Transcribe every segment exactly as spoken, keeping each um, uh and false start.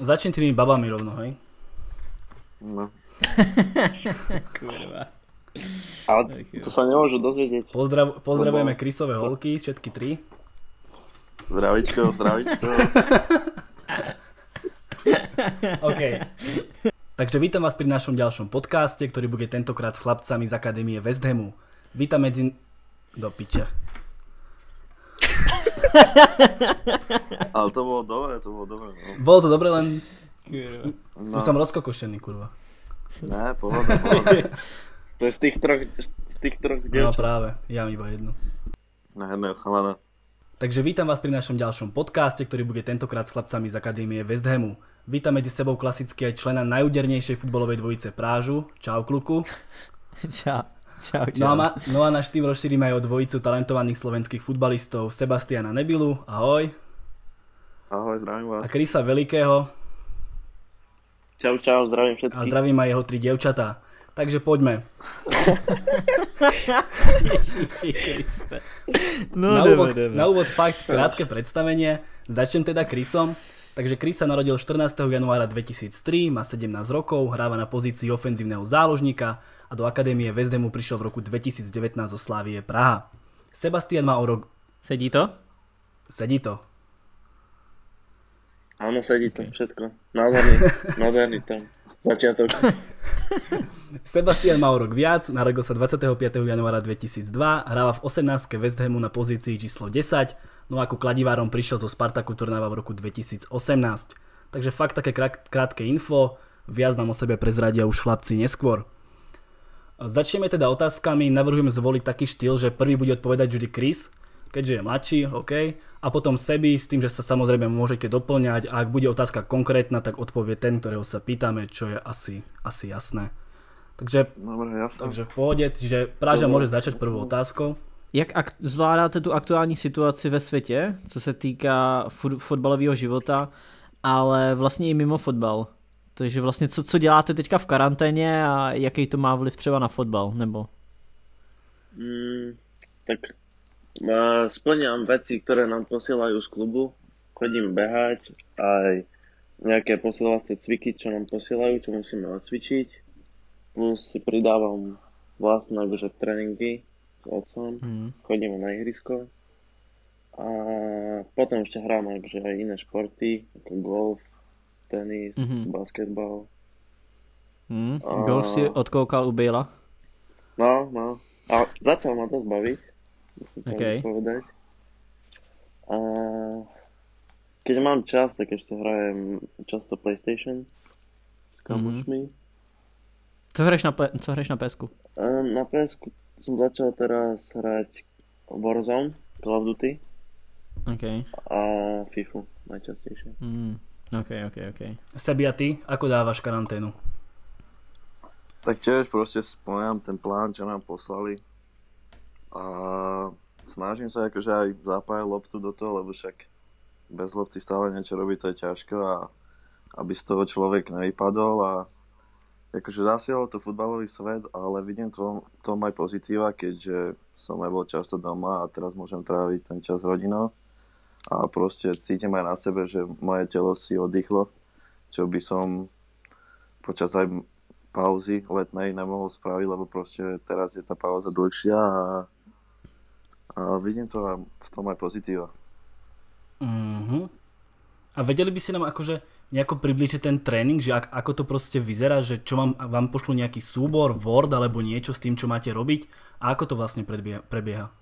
Začnem tými babami rovno, hej? No. Kurva. Ale to sa nemôžu dozvedieť. Pozdrav, pozdravujeme Chrisové holky, všetky tri. Zdravičko, zdravičko. OK. Takže vítam vás pri našom ďalšom podcaste, ktorý bude tentokrát s chlapcami z Akadémie West Hamu. Vítam medzi... Do piče. Ale to bolo dobre, to bolo dobre. No. Bolo to dobre, len... No. Už som rozkokošený, kurva. Ne, pohoda, pohoda. To je z tých troch, z tých troch No dievčat. práve, ja mám iba jednu. Na jedného chalana. Takže vítam vás pri našom ďalšom podcaste, ktorý bude tentokrát s chlapcami z Akadémie West Hamu. Vítam medzi sebou klasicky aj člena najúdernejšej futbalovej dvojice Prážu. Čau, kluku. Čau. Čau, čau. No a, ma, no a náš tým rozšírime aj o dvojicu talentovaných slovenských futbalistov Sebastiana Nebilu, ahoj. Ahoj, zdravím vás. A Chrisa Velikého. Čau, čau, zdravím A všetkých. zdravím aj jeho tri dievčatá. Takže poďme. Ježiši Kriste. No, na, deme, úvod, deme. na úvod fakt krátke predstavenie. Začnem teda Chrisom. Takže Chris sa narodil štrnásteho januára dvetisíctri, má sedemnásť rokov, hráva na pozícii ofenzívneho záložníka a do Akadémie West Hamu prišiel v roku dvetisícdevätnásť zo Slavie Praha. Sebastian má o rok... Sedí to? Sedí to. Áno, sedí to všetko. Nádherný, nádherný tam. Začiatok. Sebastian má o rok viac, narodil sa dvadsiateho piateho januára dvetisícdva, hráva v osemnástke West Hamu na pozícii číslo desať, no a ako kladivárom prišiel zo Spartaku Trnava v roku dvetisícosemnásť. Takže fakt také krát, krátke info, viac nám o sebe prezradia už chlapci neskôr. Začneme teda otázkami, navrhujem zvoliť taký štýl, že prvý bude odpovedať vždy Chris, keďže je mladší, OK, a potom Sebi s tým, že sa samozrejme môžete doplňať a ak bude otázka konkrétna, tak odpovie ten, ktorého sa pýtame, čo je asi, asi jasné. Takže, Dobre, jasné. takže v pohode, čiže Práža môže začať prvou otázkou. Jak ak- zvládáte tu aktuální situaci ve světě, co se týká fut- fotbalového života, ale vlastně i mimo fotbal? Takže vlastně co, co děláte teďka v karanténě a jaký to má vliv třeba na fotbal, nebo? Mm, tak uh, splňam veci, ktoré nám posielajú z klubu. Chodím behať, aj nejaké posielacie cviky, čo nám posielajú, čo musíme odcvičiť. Plus si pridávam vlastné akože tréningy s otcom. Hmm. Chodíme na ihrisko. A potom ešte hrám akože aj iné športy, ako golf, tenis, Mhm. basketbal. Hmm. A- Golf si odkoukal u Bejla? No, no. A začal ma dosť baviť, musím to Okej. povedať. A keď mám čas, tak ešte hrajem často PlayStation s kamošmi. Co hraješ na, pe- co hraješ na pésku? A na pé esku som začal teraz hrať Warzone, Call of Duty OK. a FIFU najčastejšie. Hmm. OK, OK, OK. Sebi a ty, ako dávaš karanténu? Tak tiež proste spomínam ten plán, čo nám poslali a snažím sa akože aj zapájať loptu do toho, lebo však bez lopty stále niečo robiť, to je ťažko a aby z toho človek nevypadol a akože zasiahol to futbalový svet, ale vidím to, tom aj pozitíva, keďže som nebol často doma a teraz môžem tráviť ten čas s rodinou a proste cítim aj na sebe, že moje telo si oddychlo, čo by som počas aj pauzy letnej nemohol spraviť, lebo proste teraz je tá pauza dlhšia a, a vidím to a v tom aj pozitíva. Mhm. A vedeli by si nám akože nejako približiť ten tréning, že ak, ako to proste vyzerá, že čo vám, vám pošlu nejaký súbor, Word alebo niečo s tým, čo máte robiť a ako to vlastne predbieha, prebieha?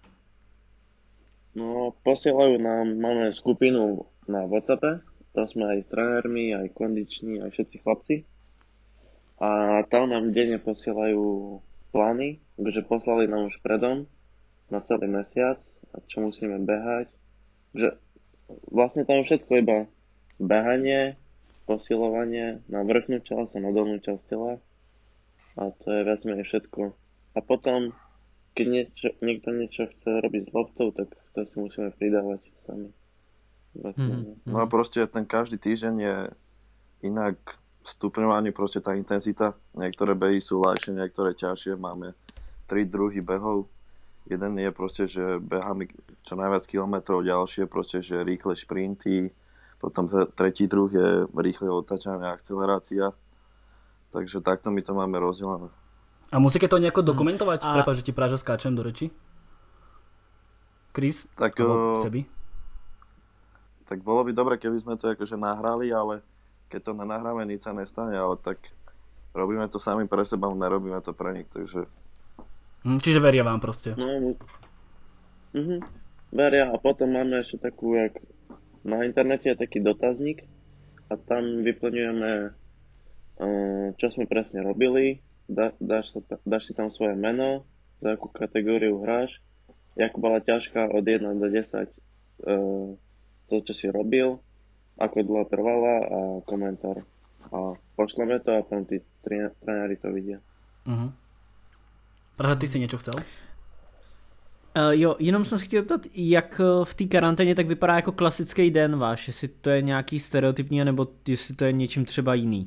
No, posielajú nám, máme skupinu na WhatsAppe, tam sme aj s trénermi, aj kondiční, aj všetci chlapci. A tam nám denne posielajú plány, takže poslali nám už predom na celý mesiac, a čo musíme behať. Že vlastne tam je všetko iba behanie, posilovanie na vrchnú časť a na dolnú časť tela. A to je viac menej všetko. A potom, keď niečo, niekto niečo chce robiť s loptou, tak to si musíme pridávať sami. Viac menej. No a proste ten každý týždeň je inak stupňovanie, proste tá intenzita. Niektoré behy sú ľahšie, niektoré ťažšie. Máme tri druhy behov. Jeden je proste, že beháme čo najviac kilometrov, ďalšie proste, že rýchle šprinty, potom tretí druh je rýchle otáčanie a akcelerácia. Takže takto my to máme rozdelené. A musíte to nejako dokumentovať? A- Prepáč, že ti práža skáčem do reči. Chris? Tak, Alebo o, Sebi? tak bolo by dobre, keby sme to akože nahrali, ale keď to nenahráme, nič sa nestane, ale tak robíme to sami pre seba, nerobíme to pre nich, takže... Hm, čiže veria vám proste. No, mhm. Veria a potom máme ešte takú, jak na internete je taký dotazník a tam vyplňujeme, uh, čo sme presne robili, da, dáš, sa, dáš si tam svoje meno, za akú kategóriu hráš, ako bola ťažká od jeden do desať uh, to, čo si robil, ako dlho trvala a komentár. A pošleme to a potom tí tréneri to vidia. Mhm. Praža, ty si niečo chcel? Uh, jo, jenom jsem se chtěl ptat, jak v té karanténě tak vypadá jako klasický den váš, jestli to je nějaký stereotypní, nebo jestli to je něčím třeba jiný.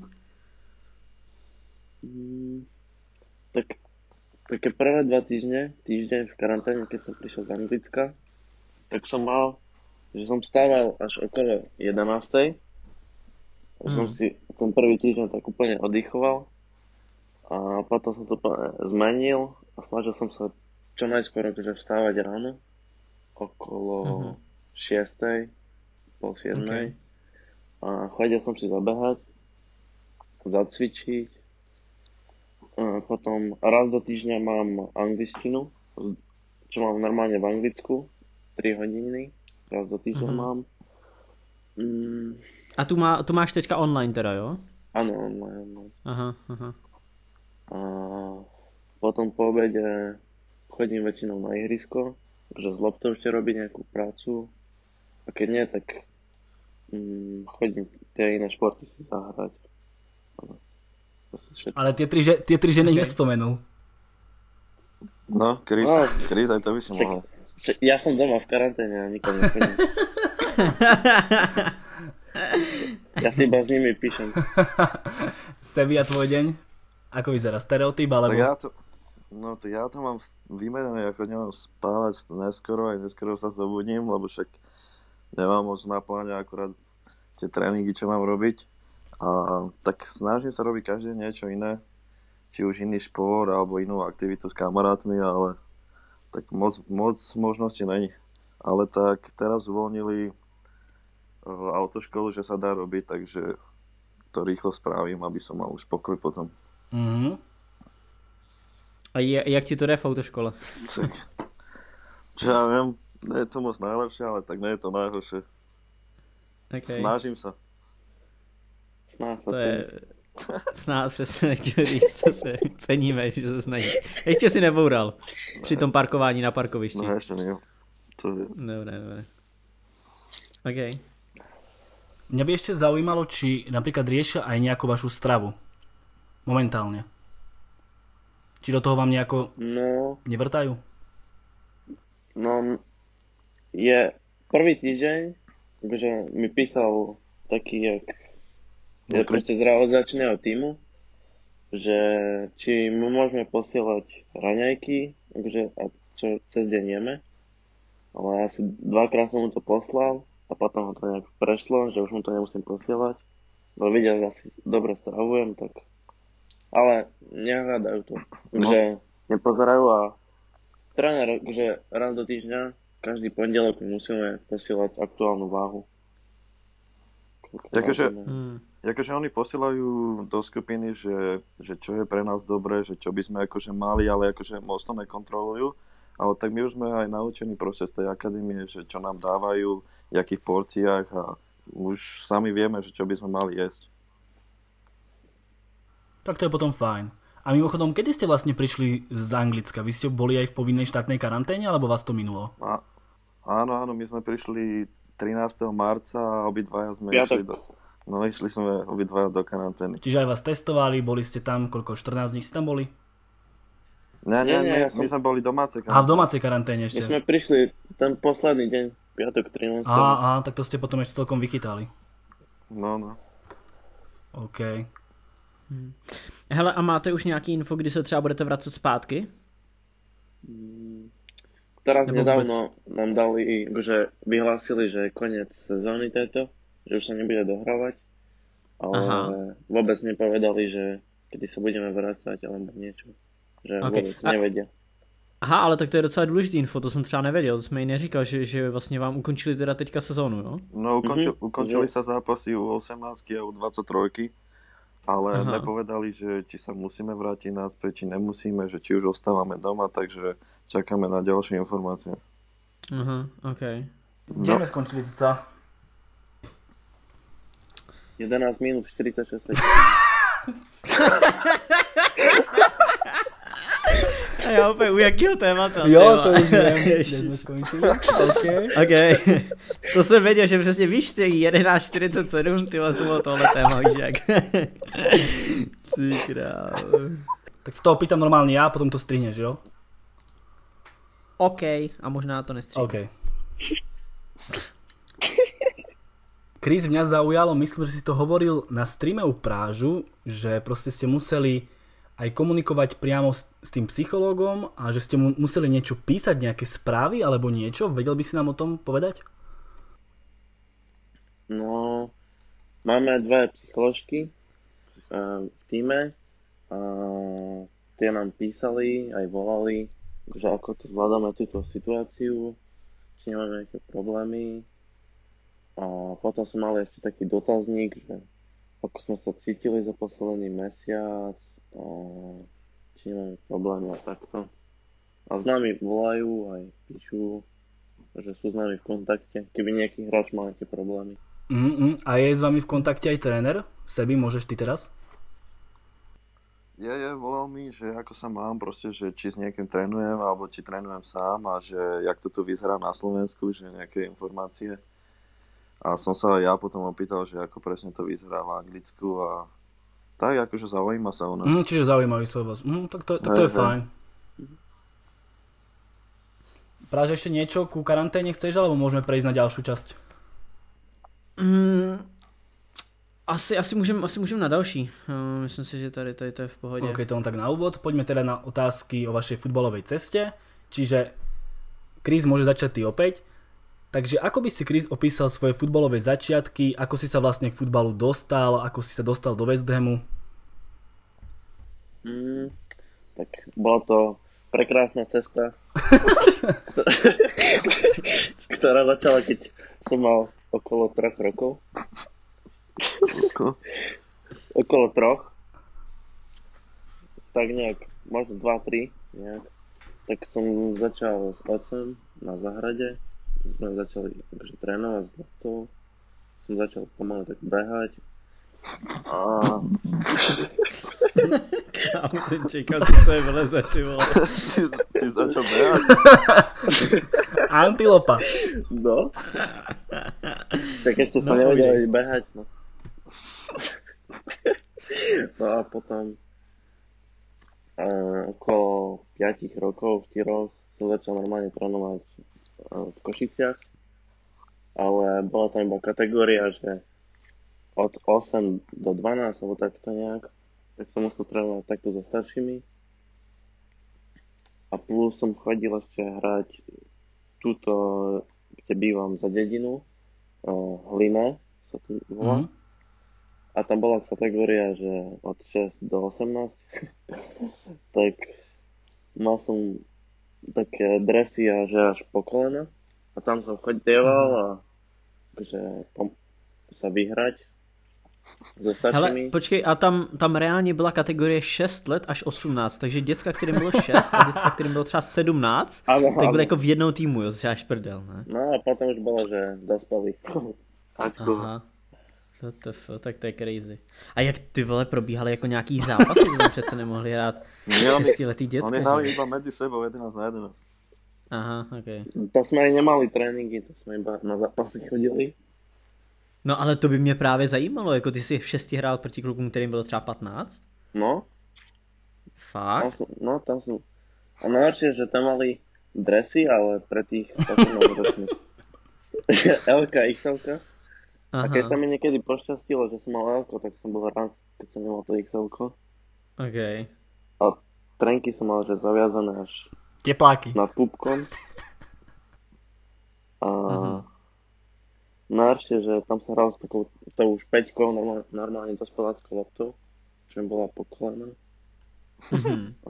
Mm, tak také prvé dva týždne, týždeň v karanténe, keď som prišiel z Anglicka, tak som mal, že som stával až okolo jedenástej. Mm. Som si ten prvý týždeň tak úplne oddychoval a potom som to zmenil a snažil som sa čo najskôr akože vstávať ráno, okolo uh-huh. šiestej, pol siedmej. Okay. A chodil som si zabehať, zacvičiť. A potom raz do týždňa mám angličtinu, čo mám normálne v Anglicku, tri hodiny, raz do týždňa uh-huh. mám. Mm. A tu, má, tu máš teďka online teda, jo? Áno, online, online. Aha, aha. A potom po obede chodím väčšinou na ihrisko, že z loptou ešte robiť nejakú prácu a keď nie, tak mm, chodím tie iné športy si zahrať. Ale tie tri, že, tie tri ženy Okay. nespomenul. No, Chris, No. Chris, aj to by si Však- mohol. Čiže ja som doma v karanténe a nikam nechodím. Ja si iba s nimi píšem. Sebi a tvoj deň? Ako vyzerá? Stereotyp alebo... Tak ja to, no to ja to mám vymenené, ako nemám spávať neskoro, aj neskoro sa zobudím, lebo však nemám moc na pláne akurát tie tréningy, čo mám robiť. A tak snažím sa robiť každý deň niečo iné, či už iný šport alebo inú aktivitu s kamarátmi, ale tak moc, moc možností není. Ale tak teraz uvoľnili uh, autoškolu, že sa dá robiť, takže to rýchlo spravím, aby som mal už pokoj potom. Mhm. A je, jak ti to jde v autoškole? Tak, čo ja viem, nie je to moc najlepšie, ale tak nie je to najhoršie. Okay. Snažím sa. Snáď sa To cení. je snad přesně nechtěl říct, to se ceníme, že se snažíš. Ještě si neboural při tom parkování na parkovišti. No ešte nie. To je... Dobré, dobré. OK. Mňa by ešte zaujímalo, či napríklad riešia aj nejakú vašu stravu. Momentálne. Či do toho vám nejako No, nevrtajú? no, je prvý týždeň, že mi písal taký, jak je No, proste z realizačného týmu, že či my môžeme posielať raňajky, takže a čo cez deň jeme. Ale asi dvakrát som mu to poslal a potom ho to nejak prešlo, že už mu to nemusím posielať. No vidia, že asi dobre stravujem, tak... Ale nehľadajú to, No. že nepozerajú a tréner, že raz do týždňa, každý pondelok musíme posielať aktuálnu váhu. Takže- Hmm. Akože oni posielajú do skupiny, že, že čo je pre nás dobré, že čo by sme akože mali, ale akože moc to nekontrolujú. Ale tak my už sme aj naučení proste z tej akadémie, že čo nám dávajú, v jakých porciách a už sami vieme, že čo by sme mali jesť. Tak to je potom fajn. A mimochodom, kedy ste vlastne prišli z Anglicka? Vy ste boli aj v povinnej štátnej karanténe, alebo vás to minulo? A, áno, áno, my sme prišli trinásteho marca a obidvaja sme Piatok. išli do... No, išli sme obidvaja do karantény. Čiže aj vás testovali, boli ste tam, koľko, štrnásť dní ste tam boli? Nie, Nie, nie, nie, my, ja som- my sme boli domáce Aha, v domácej karanténe My ešte. sme prišli ten posledný deň, piatok trinásteho Aha, aha, tak to ste potom ešte celkom vychytali. No, no. OK. Hele, a máte už nějaký info, kdy se třeba budete vracet zpátky? Mm, Teraz Nebo nedávno nám dali, že vyhlásili, že je koniec sezóny tejto že už sa nebude dohrávať, ale Aha. vôbec nepovedali, že kedy sa budeme vrácať alebo niečo, že Okay. vôbec A- nevedia. Aha, ale tak to je docela důležitý info, to jsem třeba nevěděl, to jsme jí neříkal, že, že vlastně vám ukončili teda teďka sezónu, jo? No ukončil, Mhm. ukončili Že- sa zápasy u osemnástky a u dvadsaťtrojky, ale Aha. nepovedali, že či sa musíme vrátiť naspäť, či nemusíme, že či už ostávame doma, takže čakáme na ďalšie informácie. Aha, ok. Kde sme skončili, Tica? jedenásť minút štyridsaťšesť sekúnd. A já úplně u jakého témata? Jo, tyjo. to už neviem, kde Ježiš. sme skončili. Okay. Ok, to jsem věděl, že přesně víš, těch jedenáct čtyřicet sedm, ty to bylo tohle téma, víš jak. Ty krávo. Tak sa toho pýtam normálne ja, potom to strihneš, jo? OK, a možná to nestřílím. OK. Chris, mňa zaujalo, myslím, že si to hovoril na streame u Prážu, že proste ste museli aj komunikovať priamo s, s tým psychológom a že ste mu museli niečo písať, nejaké správy alebo niečo. Vedel by si nám o tom povedať? No, máme dve psycholožky uh, v týme a tie nám písali, aj volali, že ako to zvládame túto situáciu, či nemáme nejaké problémy. A potom som mal ešte taký dotazník, že ako sme sa cítili za posledný mesiac, a či nemáme problémy a takto. A s nami volajú aj píšu, že sú s nami v kontakte, keby nejaký hráč mal nejaké problémy. Mm-mm. A je s vami v kontakte aj tréner? Sebi, môžeš ty teraz? Je, je, volal mi, že ako sa mám, proste, že či s niekým trénujem, alebo či trénujem sám a že jak to tu vyzerá na Slovensku, že nejaké informácie. A som sa aj ja potom opýtal, že ako presne to vyzerá v Anglicku a tak akože zaujíma sa o nás. Mm, čiže zaujímavý sa o vás. Mm, tak to, tak to Hej, je hej. fajn. Práž ešte niečo ku karanténe chceš, alebo môžeme prejsť na ďalšiu časť? Mm, asi, asi, můžem, asi můžem na další. Uh, myslím si, že tady, tady to je v pohodě. OK, to len tak na úvod. Poďme teda na otázky o vašej futbalovej ceste. Čiže Chris, môže začať ty opäť. Takže ako by si Chris opísal svoje futbalové začiatky, ako si sa vlastne k futbalu dostal, ako si sa dostal do West Hamu? Mm, tak bola to prekrásna cesta, ktorá začala, keď som mal okolo troch rokov. Ako? Okolo troch. Tak nejak, možno dva, tri, nejak. Tak som začal s otcom na záhrade. Sme začali akože trénovať s loptou. Som začal pomaly tak behať. A Kámo, jsem čekal, co to je vleze, ty vole. si, si začal behať? Antilopa. no. Tak ešte No, som nevedel povídej. ani behať, no. No a potom uh, okolo päť rokov, štyroch som začal normálne trénovať uh, v Košiciach, ale bola tam iba kategória, že od osem do dvanásť alebo takto nejak, tak som musel trénovať takto so staršími. A plus som chodil ešte hrať túto, kde bývam za dedinu, uh, Hlina sa tu volá. Mhm. A tam bola kategória, že od šesť do osemnásť. Tak mal som také dresy a že až po kolena. A tam som chodieval a že pom- sa vyhrať so Hele, staršími. počkej, a tam, tam reálně byla kategorie šest let až osmnáct, takže děcka, kterým bylo šest a děcka, kterým bylo třeba sedmnáct, Áno, tak byly áno. jako v jednou týmu, jo, třeba prdel, ne? No a potom už bolo, že dospelí. Aha. W T F, tak to je crazy. A jak ty vole probíhaly jako nějaký zápasy, to tam přece nemohli hrát Nie, oni, šestiletý děcka. oni že? hrali iba medzi sebou jedenásť na jedenásť. Aha, ok. To sme aj nemali tréningy, to sme iba na zápasy chodili. No ale to by mě právě zajímalo, jako ty jsi v šesti hrál proti klukům, kterým bylo třeba patnáct? No, tam Fakt? sú, no tam sú. A najhoršie, že tam mali dresy, ale pre tých osemnásťročných. el ká, iks el ká. A keď sa Aha, mi niekedy pošťastilo, že som mal L-ko, tak som bol rád, keď som nemal to iks el-ko. ok. A trenky som mal, že zaviazané až Tepláky. nad pupkom. A Aha. najhoršie, že tam sa hral s takou tou špeťkou, normálne, normálne dospeláckou loptou, čo mi bola po kolena. Mhm. A,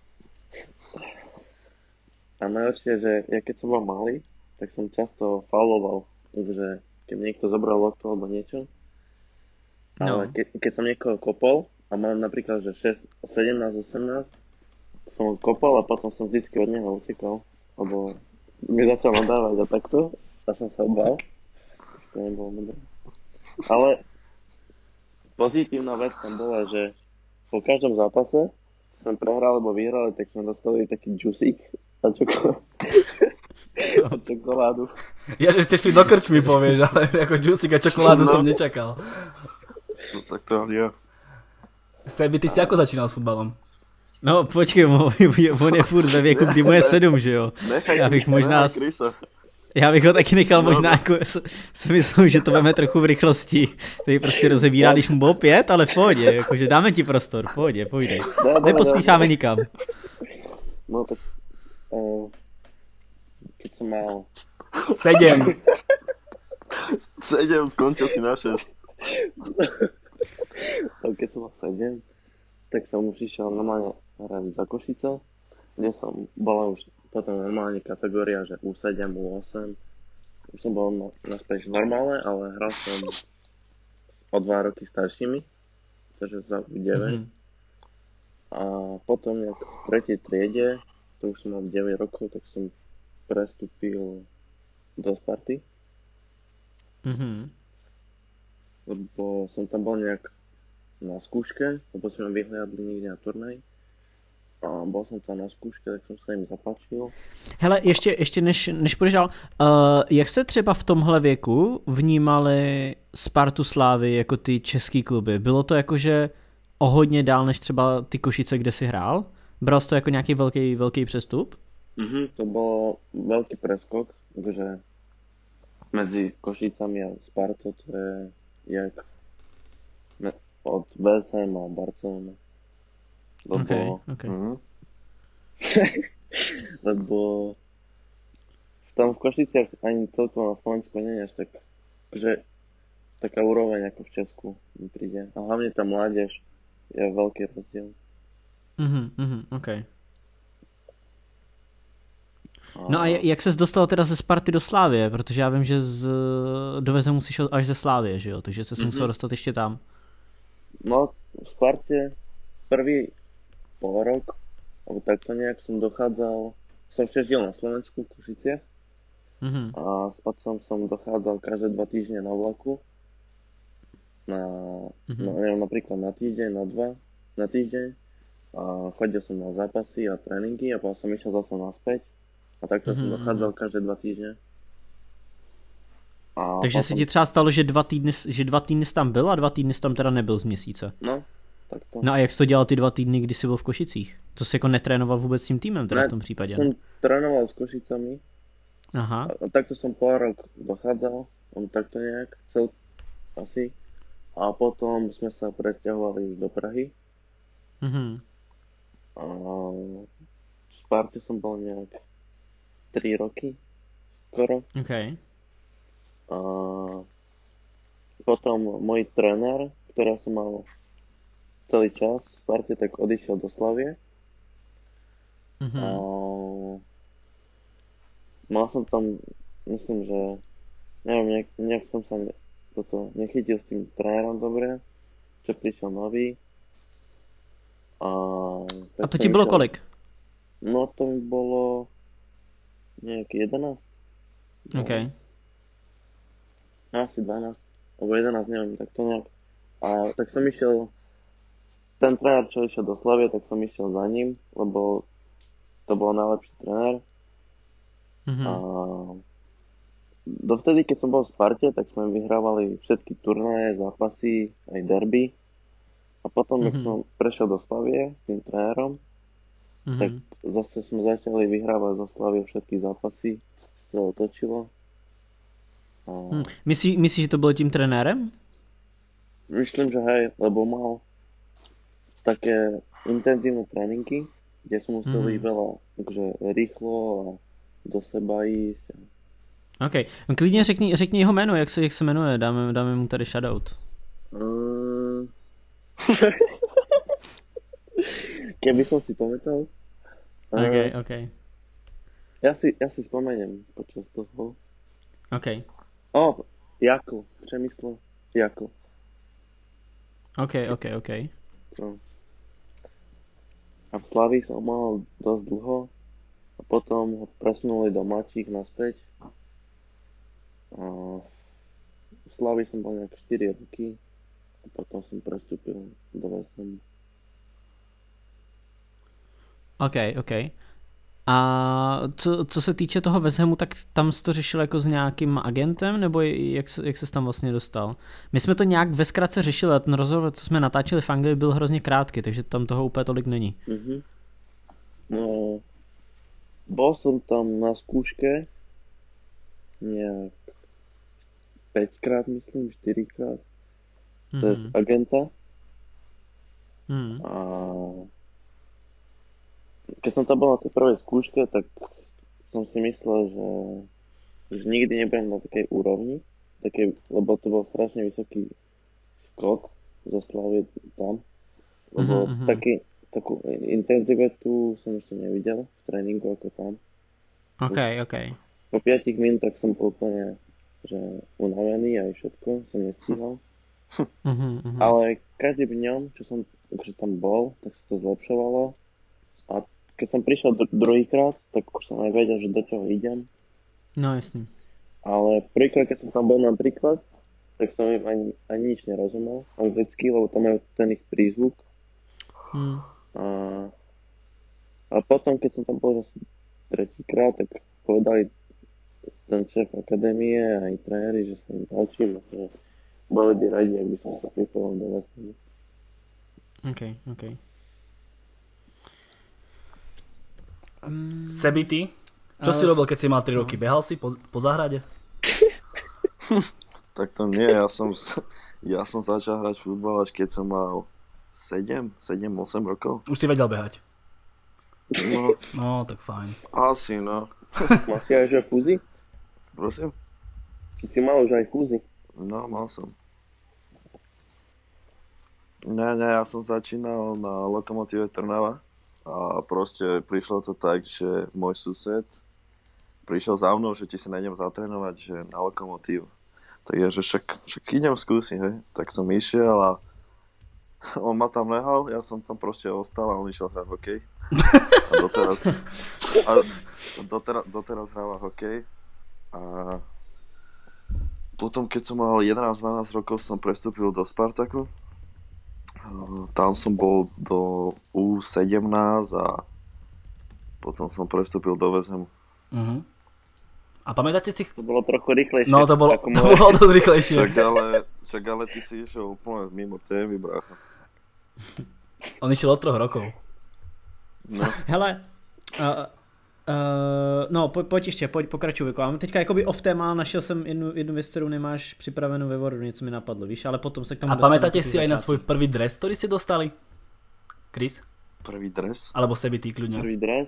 a najhoršie, že ja keď som bol malý, tak som často fauloval, že keď niekto zobral loptu alebo niečo. Ale No. ke, keď som niekoho kopol a mal napríklad, že šesť, sedemnásť, osemnásť, som ho kopol a potom som vždycky od neho utekal, lebo mi začal nadávať a takto a som sa bál. To nebolo dobré. Ale pozitívna vec tam bola, že po každom zápase sme prehrali alebo vyhrali, tak sme dostali taký džusík a čoko- a čokoládu. Ja, že ste šli do krčmy, povieš, ale ako džusík a čokoládu No. som nečakal. No tak to ja. Sebi, ty si ako začínal s futbalom? No počkej, on on je furt ve věku, kdy mu je sedm, že jo? Nechaj, Já bych Krisa, možná- nechaj Krisa. Já bych ho taky nechal No, možná, no. jako, s- si myslím, že to veme trochu v rychlosti. Tady prostě rozebírá, když mu bylo pět, ale v pohodě, jakože dáme ti prostor, v pohodě, pojdej. Dobre, Nepospícháme dobre. nikam. No tak, uh, keď som mal, Sedem. Sedem, skončil si na šesť. keď som mal sedem, tak som už išiel normálne hrať za Košice, kde som bola už potom normálne kategória, že U sedem, U osem. Už som bol na, naspäť normálne, ale hral som o dva roky staršími, takže za U deväť. Mhm. A potom nejak v tretej triede, to už som mal deväť rokov, tak som prestúpil do Sparty, Mhm. lebo som tam bol nejak na skúške, lebo sme ma vyhliadli niekde na turnaj. A bol som tam na skúške, tak som sa im zapáčil. Hele, ještě, ještě než, než půjdeš dál, uh, jak jste třeba v tomhle věku vnímali Spartu Slávy jako ty český kluby? Bylo to jakože o hodně dál než třeba ty Košice, kde si hrál? Bral jsi to jako nějaký velký, velký přestup? Mhm, to bol veľký preskok, takže medzi Košicami a Spartou to je jak ne, od West Ham a Barcelona. Lebo, Okay, okay. Mhm. lebo tam v Košiciach ani celkovo na Slovensku nie je až tak, že taká úroveň ako v Česku mi príde. A hlavne tá mládež je veľký rozdiel. Mhm, mhm, okay. No a jak ses dostal teda ze Sparty do Slávie? Protože já vím, že z, do Vezemu si šel až ze Slávie, že jo? Takže ses Mhm. musel dostat ještě tam. No, v Sparte prvý pol rok, alebo takto nejak som dochádzal, som ešte žil na Slovensku v Košiciach Mhm. a s otcom som dochádzal každé dva týždne na vlaku. Na, Mhm. no, neviem, napríklad na týždeň, na dva, na týždeň. A chodil som na zápasy a tréninky a potom som išiel zase naspäť. A takto som Mhm. dochádzal každé dva týždne. A Takže se ti třeba stalo, že dva týdny, že dva týdny jsi tam byl a dva týdny jsi tam teda nebyl z měsíce. No, takto. No a jak jsi to dělal ty dva týdny, kdy jsi byl v Košicích? To jsi jako netrénoval vůbec s tím týmem teda Ne, v tom případě? Som trénoval s Košicami. Aha. A, a takto som pol rok dochádzal, on takto nejak, cel asi. A potom sme sa presťahovali už do Prahy. Mhm. A v Sparte som bol nejak tri roky, skoro. OK. A potom môj tréner, ktorý som mal celý čas v Sparte, tak odišiel do Slavie. Mhm. A mal som tam, myslím, že neviem, nejak, nejak som sa ne, toto nechytil s tým trénerom dobre, čo prišiel nový. A, A tak to som ti bylo išiel- kolik? No to mi bolo nejak jedenásť. OK. No, asi dvanásť, alebo jedenásť, neviem, tak to nejak. A tak som išiel, ten tréner, čo išiel do Slavie, tak som išiel za ním, lebo to bol najlepší tréner. Mhm. A dovtedy, keď som bol v Sparte, tak sme vyhrávali všetky turnaje, zápasy, aj derby. A potom, keď Mhm. som prešiel do Slavie s tým trénerom, tak Mhm. zase sme začali vyhrávať zo Slavie všetky zápasy. Se to otočilo. A Hm. Myslíš, myslíš, že to bylo tím trenérem? myslím, že hej, lebo mal také intenzívne tréninky, kde sme museli Mhm. veľa, takže rýchlo a do seba ísť. OK. Klidně řekni, řekni jeho jméno, jak se, jak se jmenuje, dáme, dáme mu tady shoutout. Uh... Keby som si pamätal. OK, Uh, OK. ja, si, ja si spomeniem počas toho. OK. O, Jakl, Přemysl Jakl. OK, OK, OK. No. A v Slavii som mal dosť dlho a potom ho presunuli do mladších naspäť. A v Slavii som bol nejak štyri roky a potom som prestúpil do West Hamu. OK, OK. A co, co se týče toho West Hamu, tak tam jsi to řešil jako s nějakým agentem, nebo jak, se, jak ses tam vlastně dostal? My jsme to nějak ve zkratce řešili, a ten rozhovor, co jsme natáčeli v Anglii, byl hrozně krátký, takže tam toho úplně tolik není. Mm-hmm. No, bol som tam na skúške nejak päťkrát, myslím, štyrikrát cez Mhm. agenta. Mhm. A keď som tam bol na tej prvej skúške, tak som si myslel, že, že nikdy nebudem na takej úrovni, takej, lebo to bol strašne vysoký skok zo Slavie tam, lebo Mhm, mhm. taký, takú intenzitu som ešte nevidel v tréningu ako tam. OK, OK. Po piatich minútach som bol úplne že unavený aj všetko, som nestíhal. Mhm, mhm. Ale každým dňom, čo som akože tam bol, tak sa to zlepšovalo. A keď som prišiel dru- druhýkrát, tak už som aj vedel, že do čoho idem. No jasný. Ale prvýkrát, keď som tam bol napríklad, tak som im ani, ani nič nerozumel anglicky, lebo tam majú ten ich prízvuk. Mhm. A, a potom, keď som tam bol zase tretíkrát, tak povedali ten šéf akadémie a aj tréneri, že sa im páčim, že boli by radi, ak by som sa pripojil do West Hamu. OK, OK. Um, Sebi, ty? Čo ale si s- robil, keď si mal tri roky? Behal si po, po záhrade? Tak to nie, ja som, ja som začal hrať futbal až keď som mal sedem, sedem, osem rokov. Už si vedel behať. No, No, tak fajn. asi no. Mal si aj že fúzi? Prosím? Či si mal už aj fúzi? No, mal som. Ne, ne, ja som začínal na Lokomotíve Trnava a proste prišlo to tak, že môj sused prišiel za mnou, že ti si nejdem zatrénovať, že na Lokomotívu. Tak ja, že však, však idem skúsiť, hej. Tak som išiel a on ma tam nehal, ja som tam proste ostal a on išiel hrať hokej. A doteraz, a doteraz, doteraz hráva hokej. A potom, keď som mal jedenásť dvanásť rokov, som prestúpil do Spartaku. Tam som bol do ú sedemnásť a potom som prestúpil do West Hamu. Mhm. A pamätáte si... To bolo trochu rýchlejšie. No, to bolo, ako to moje. bolo dosť rýchlejšie. Však ale, však ale ty si išiel úplne mimo témy, brácho. On išiel od troch rokov. No, Hele, uh, uh, no po, pojď ještě, pojď pokračuj, Viko. Mám teďka jakoby off téma, našel jsem jednu, jednu věc, kterou nemáš připravenou ve Wordu, něco mi napadlo, víš, ale potom se k tomu A dostaneme pamätáte po tých si aj na začátcích. svoj prvý dres, ktorý ste dostali? Chris? prvý dres. Alebo Sebi, ty kľudne. Prvý dres.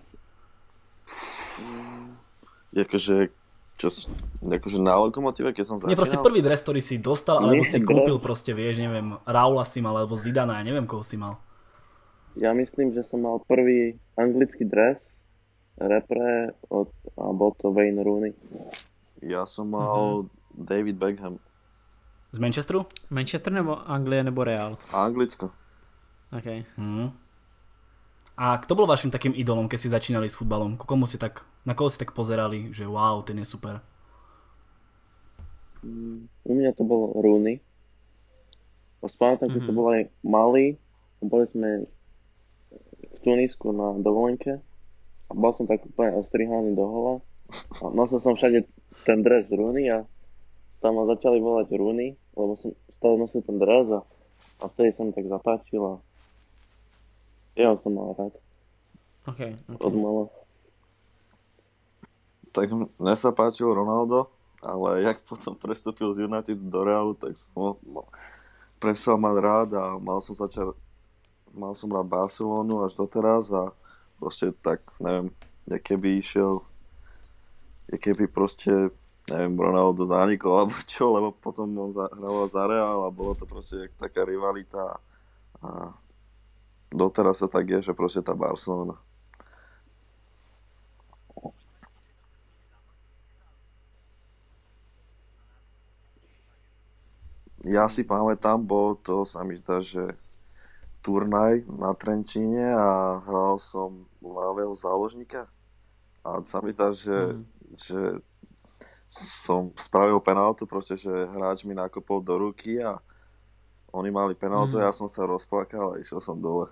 Akože, čo, s- akože na Lokomotíve, keď som začínal. Nie, proste prvý dres, ktorý si dostal, alebo Nie, si dres. kúpil proste, vieš, neviem, Raula si mal, alebo Zidana, ja neviem, koho si mal. Ja myslím, že som mal prvý anglický dres, repre, od, a bol to Wayne Rooney. Ja som mal David Beckham. Z Manchesteru? Manchester nebo Anglie nebo Real? Anglicko. Okay. Mhm. A kto bol vašim takým idolom, keď si začínali s futbalom? Ku komu si tak, na koho si tak pozerali, že wow, ten je super? Mm, U mňa to bol Rooney. Spamätám, keď Mhm. to bol aj malý, boli sme v Tunisku na dovolenke a bol som tak úplne ostrihaný do hola a nosil som všade ten dres Rooney a tam ma začali volať Rooney, lebo som stále nosil ten dres a, a vtedy sa mi tak zapáčil a ja som mal rád Okay, od okay. mala. Tak mne sa páčil Ronaldo, ale jak potom prestúpil z United do Realu, tak som ho mal, prestal mať rád a mal som začať, mal som rád Barcelonu až doteraz a proste tak, neviem, jak keby išiel, jak keby proste neviem, Ronaldo zanikol alebo čo, lebo potom on za, hral za Real a bolo to proste jak taká rivalita a doteraz sa tak je, že proste tá Barcelona. Ja si pamätám, bol to, sa mi zdá, že turnaj na Trenčíne a hral som ľavého záložníka a sa mi zdá, že, mm. že som spravil penáltu, proste, že hráč mi nakopol do ruky a oni mali penáltu, mm. ja som sa rozplakal a išiel som dole.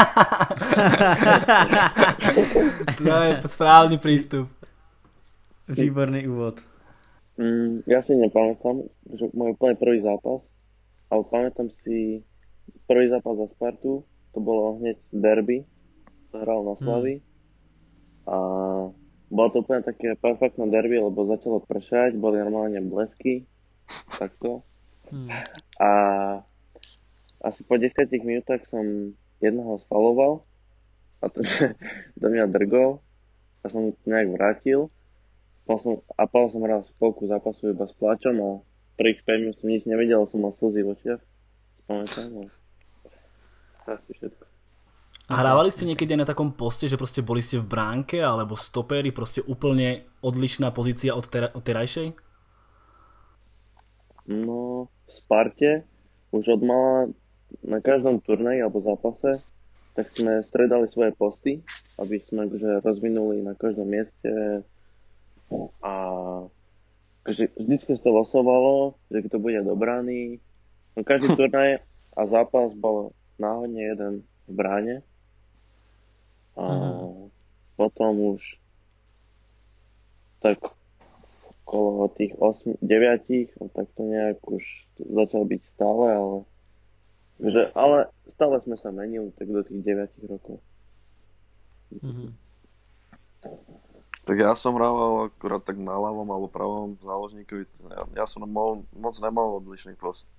To je správny prístup. Výborný úvod. Mm, ja si nepamätám, že môj úplne prvý zápas, ale pamätám si prvý zápas za Spartu, to bolo hneď derby, to hral na Slavii a bolo to úplne také perfektné derby, lebo začalo pršať, boli normálne blesky, takto. Hmm. A asi po desiatich minútach som jednoho sfaloval a to do mňa drgol a som to nejak vrátil. Som, a Pavel som hral spolku zápasu iba s pláčom a prvých päť minút som nič nevedel, som mal slzy v očiach. Spamätám, ale to asi všetko. A hrávali ste niekedy aj na takom poste, že proste boli ste v bránke alebo stopéri, proste úplne odlišná pozícia od, tera, od terajšej? No, v Sparte už od mala na každom turnaji alebo zápase tak sme stredali svoje posty, aby sme akože rozvinuli na každom mieste a akože vždycky sa to losovalo, že kto bude do brány. No, každý turnaj a zápas bol náhodne jeden v bráne. A mm. potom už tak okolo tých osem, deväť, tak to nejak už začal byť stále, ale že, ale stále sme sa menili tak do tých deväť rokov. Mm. Tak ja som hrával akurát tak na ľavom alebo pravom záložníkovi. Ja, ja som mo- moc nemal odlišný post.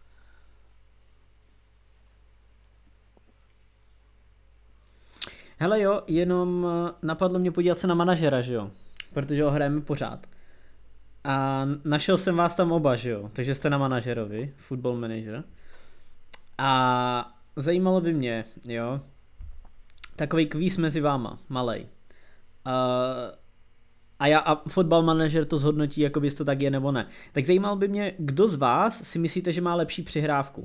Hele jo, jenom napadlo mě podívat se na manažera, že jo? Protože ho hrajeme pořád. A našel jsem vás tam oba, že jo? Takže jste na manažerovi, Football Manager. A zajímalo by mě, jo, takový kvíz mezi váma, malej. Uh, a já a Football Manager to zhodnotí, jako jestli to tak je nebo ne. Tak zajímalo by mě, kdo z vás si myslíte, že má lepší přihrávku?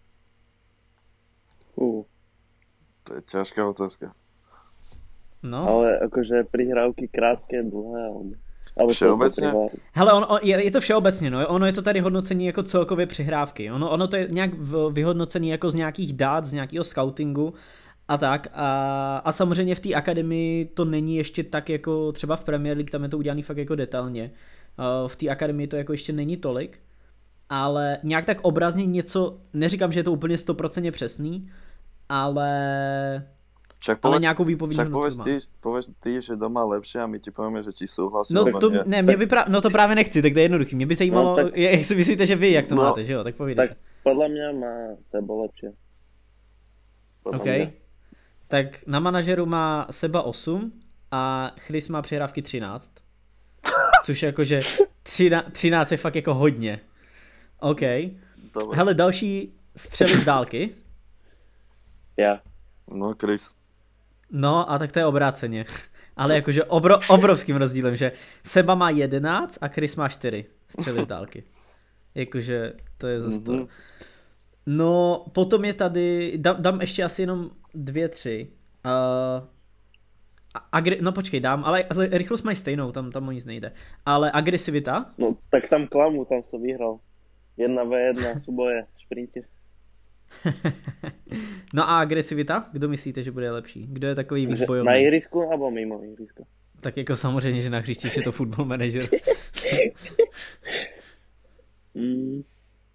Uh. To je ťažká otázka. No. Ale akože prihrávky krátké, dlhé, alebo... alebo všeobecně? Hele, on, on, je, je to všeobecně, no. Ono je to tady hodnocení jako celkově přihrávky. Ono, ono to je nějak vyhodnocený jako z nějakých dát, z nějakého scoutingu a tak. A, a samozřejmě v té akademii to není ještě tak jako třeba v Premier League, tam je to udělané fakt jako detailně. V té akademii to jako ještě není tolik, ale nějak tak obrazně něco, neříkám, že je to úplně sto procent přesný, ale... Však ale povedz, nějakou výpovědní však povedz ty, povedz ty, že doma lepšie a my ti povieme, že či souhlasí. No to, ne, mě by pra, no to právě nechci, tak to je jednoduchý. Mě by zajímalo, no, tak, jak si myslíte, že vy, jak to no, máte, že jo, tak povídejte. Tak podle mě má Sebo lepšie. Podle OK. Mě. Tak na manažeru má Seba osm a Chris má přihrávky třináct. Což je jakože třináct je fakt jako hodně. OK. Dobre. Hele, další střely z dálky. Já. No, Chris. No a tak to je obráceně. Ale jakože obro, obrovským rozdílem, že Seba má jedenáct a Chris má čtyři střely z dálky. Jakože to je zase to. No potom je tady, dám, dám ještě asi jenom dvě, tři. Uh, agri, no počkej, dám, ale, ale rychlost mají stejnou, tam, tam o nic nejde. Ale agresivita? No tak tam klamu, tam jsem vyhral. Jedna ve jedna, súboje, šprintě. No a agresivita? Kdo myslíte, že bude lepší? Kdo je takový víc bojovný? Na ihrisku nebo mimo ihriska? Tak jako samozřejmě, že na hřišti je to Football Manager. mm.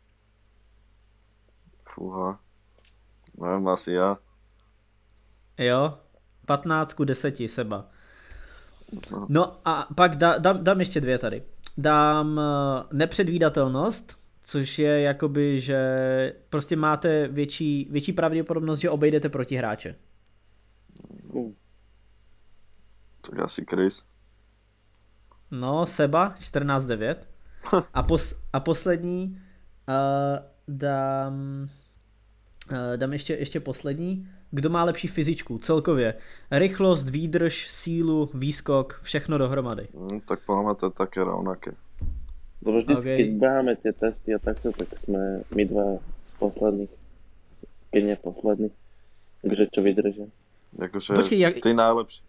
Fúha. Nevím, asi já. Jo? patnáct ku deseti Seba. No a pak dá, dám, dám ještě dvě tady. Dám nepředvídatelnost, což je jakoby, že prostě máte větší, větší pravděpodobnost, že obejdete protihráče. Uh. Tak asi Chris. No, Seba, čtrnáct devět. A, pos, a poslední, uh, dám, uh, dám ještě, ještě poslední. Kdo má lepší fyzičku celkově? Rychlost, výdrž, sílu, výskok, všechno dohromady. Mm, tak podľa mňa to je také rovnaké. Lebo vždycky, Okay. keď beháme tie testy a takto, tak sme my dva z posledných. Keď nie poslední. Takže čo vydržia. Akože Počkej, jak, ty najlepší.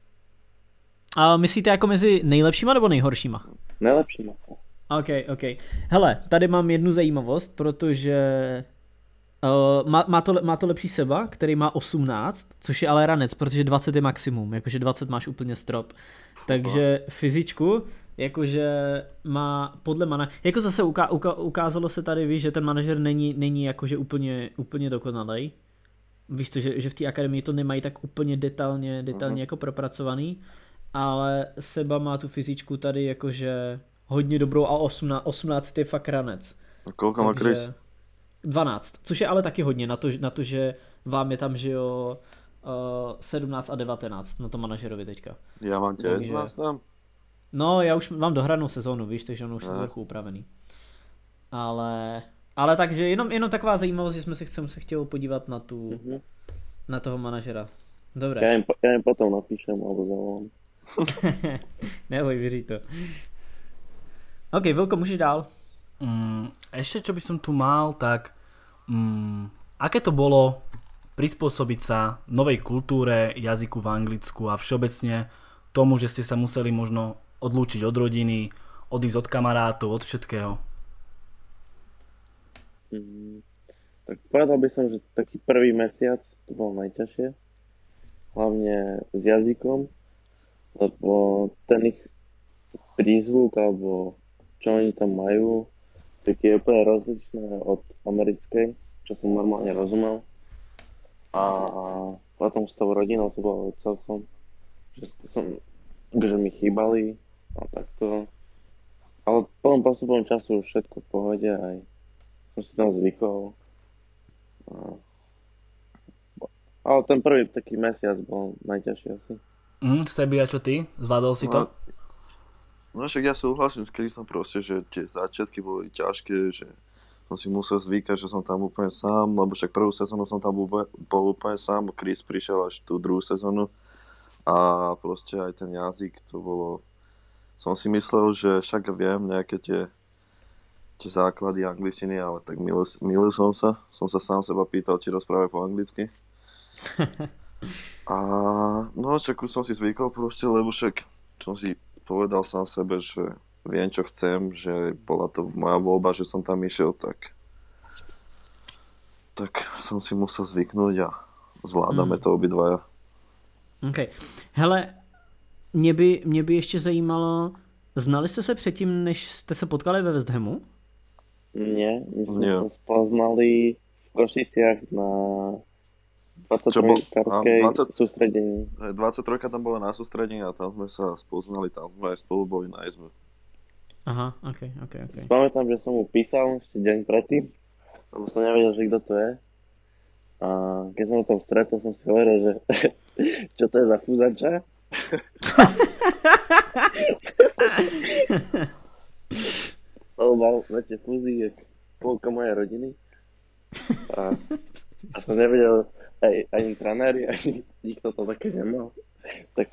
a myslíte jako mezi nejlepšíma nebo nejhoršíma? Najlepší má. OK, OK. Hele, tady mám jednu zajímavost, protože uh, má, má, to, má to lepší Seba, který má osmnáct, což je ale ranec, protože dvacet je maximum, jakože dvacet máš úplně strop. Takže fyzičku, jakože má podle mana, jako zase uká, uká, ukázalo se tady, víš, že ten manažer není, není jakože úplně, úplně dokonalej. Víš to, že, že v té akademii to nemají tak úplně detailně, detailně jako propracovaný, ale Seba má tu fyzičku tady jakože hodně dobrou a osmnáct, osmnáct je fakt ranec. A koľko má Chris? dvanáct, což je ale taky hodně na to, na to že vám je tam, že jo, uh, sedmnáct a devatenáct na to manažerovi teďka. Ja mám tiež Takže- vás tam. No, já už mám dohranou sezónu, víš, takže ono už je Ne. trochu upravený. Ale, ale takže jenom, jenom taková zajímavost, že jsme se, jsem se chtěl podívat na tu, Mhm. na toho manažera. Dobré. Ja im, po- ja im potom napíšem alebo zavolám. Neboj, vyří to. OK, Vilko, můžeš dál. Mm, ešte čo by som tu mal, tak mm, aké to bolo prispôsobiť sa novej kultúre, jazyku v Anglicku a všeobecne tomu, že ste sa museli možno odlúčiť od rodiny, odísť od kamarátov, od všetkého. Mhm. Tak povedal by som, že taký prvý mesiac to bolo najťažšie. Hlavne s jazykom, lebo ten ich prízvuk alebo čo oni tam majú, tak je úplne rozličné od americkej, čo som normálne rozumel. A potom s tou rodinou to bolo celkom, že, som, že mi chýbali a takto. Ale potom postupom času už všetko v pohode, aj som si tam zvykol. A- Ale ten prvý taký mesiac bol najťažší asi. Mm, Sebi, a čo ty? Zvládol si to? No však ja súhlasím s Chrisom proste, že tie začiatky boli ťažké, že som si musel zvykať, že som tam úplne sám, lebo však prvú sezónu som tam bol, bol úplne sám, Chris prišiel až tú druhú sezónu a proste aj ten jazyk, to bolo, som si myslel, že však viem nejaké tie, tie základy angličtiny, ale tak milil, milil som sa, som sa sám seba pýtal, či rozprávajú po anglicky. A no však už som si zvykol proste, lebo však som si povedal sám sebe, že viem, čo chcem, že bola to moja voľba, že som tam išiel, tak tak som si musel zvyknúť a zvládame Mm. to obidvaja. OK. Hele, mě by, mě by ještě zajímalo, znali jste se předtím, než jste se potkali ve West Hamu? Nie, my sme Nie. sa spoznali v Košiciach na Čo bol- dvadsaťtrojkárskej a dvadsať sústredení. dvadsaťtrojka tam bola na sústredení a tam sme sa spoznali, tam sme aj spolu boli na izbe. Aha, OK, OK, OK. Pamätám, že som mu písal ešte deň predtým, lebo som nevedel, že kto to je. A keď som ho tam stretol, som si hovoril, že čo to je za fúzača? Lebo mal na tie fúzy jak polka mojej rodiny. A, a som nevedel, aj, ani trenéri, ani nikto to také nemal. Tak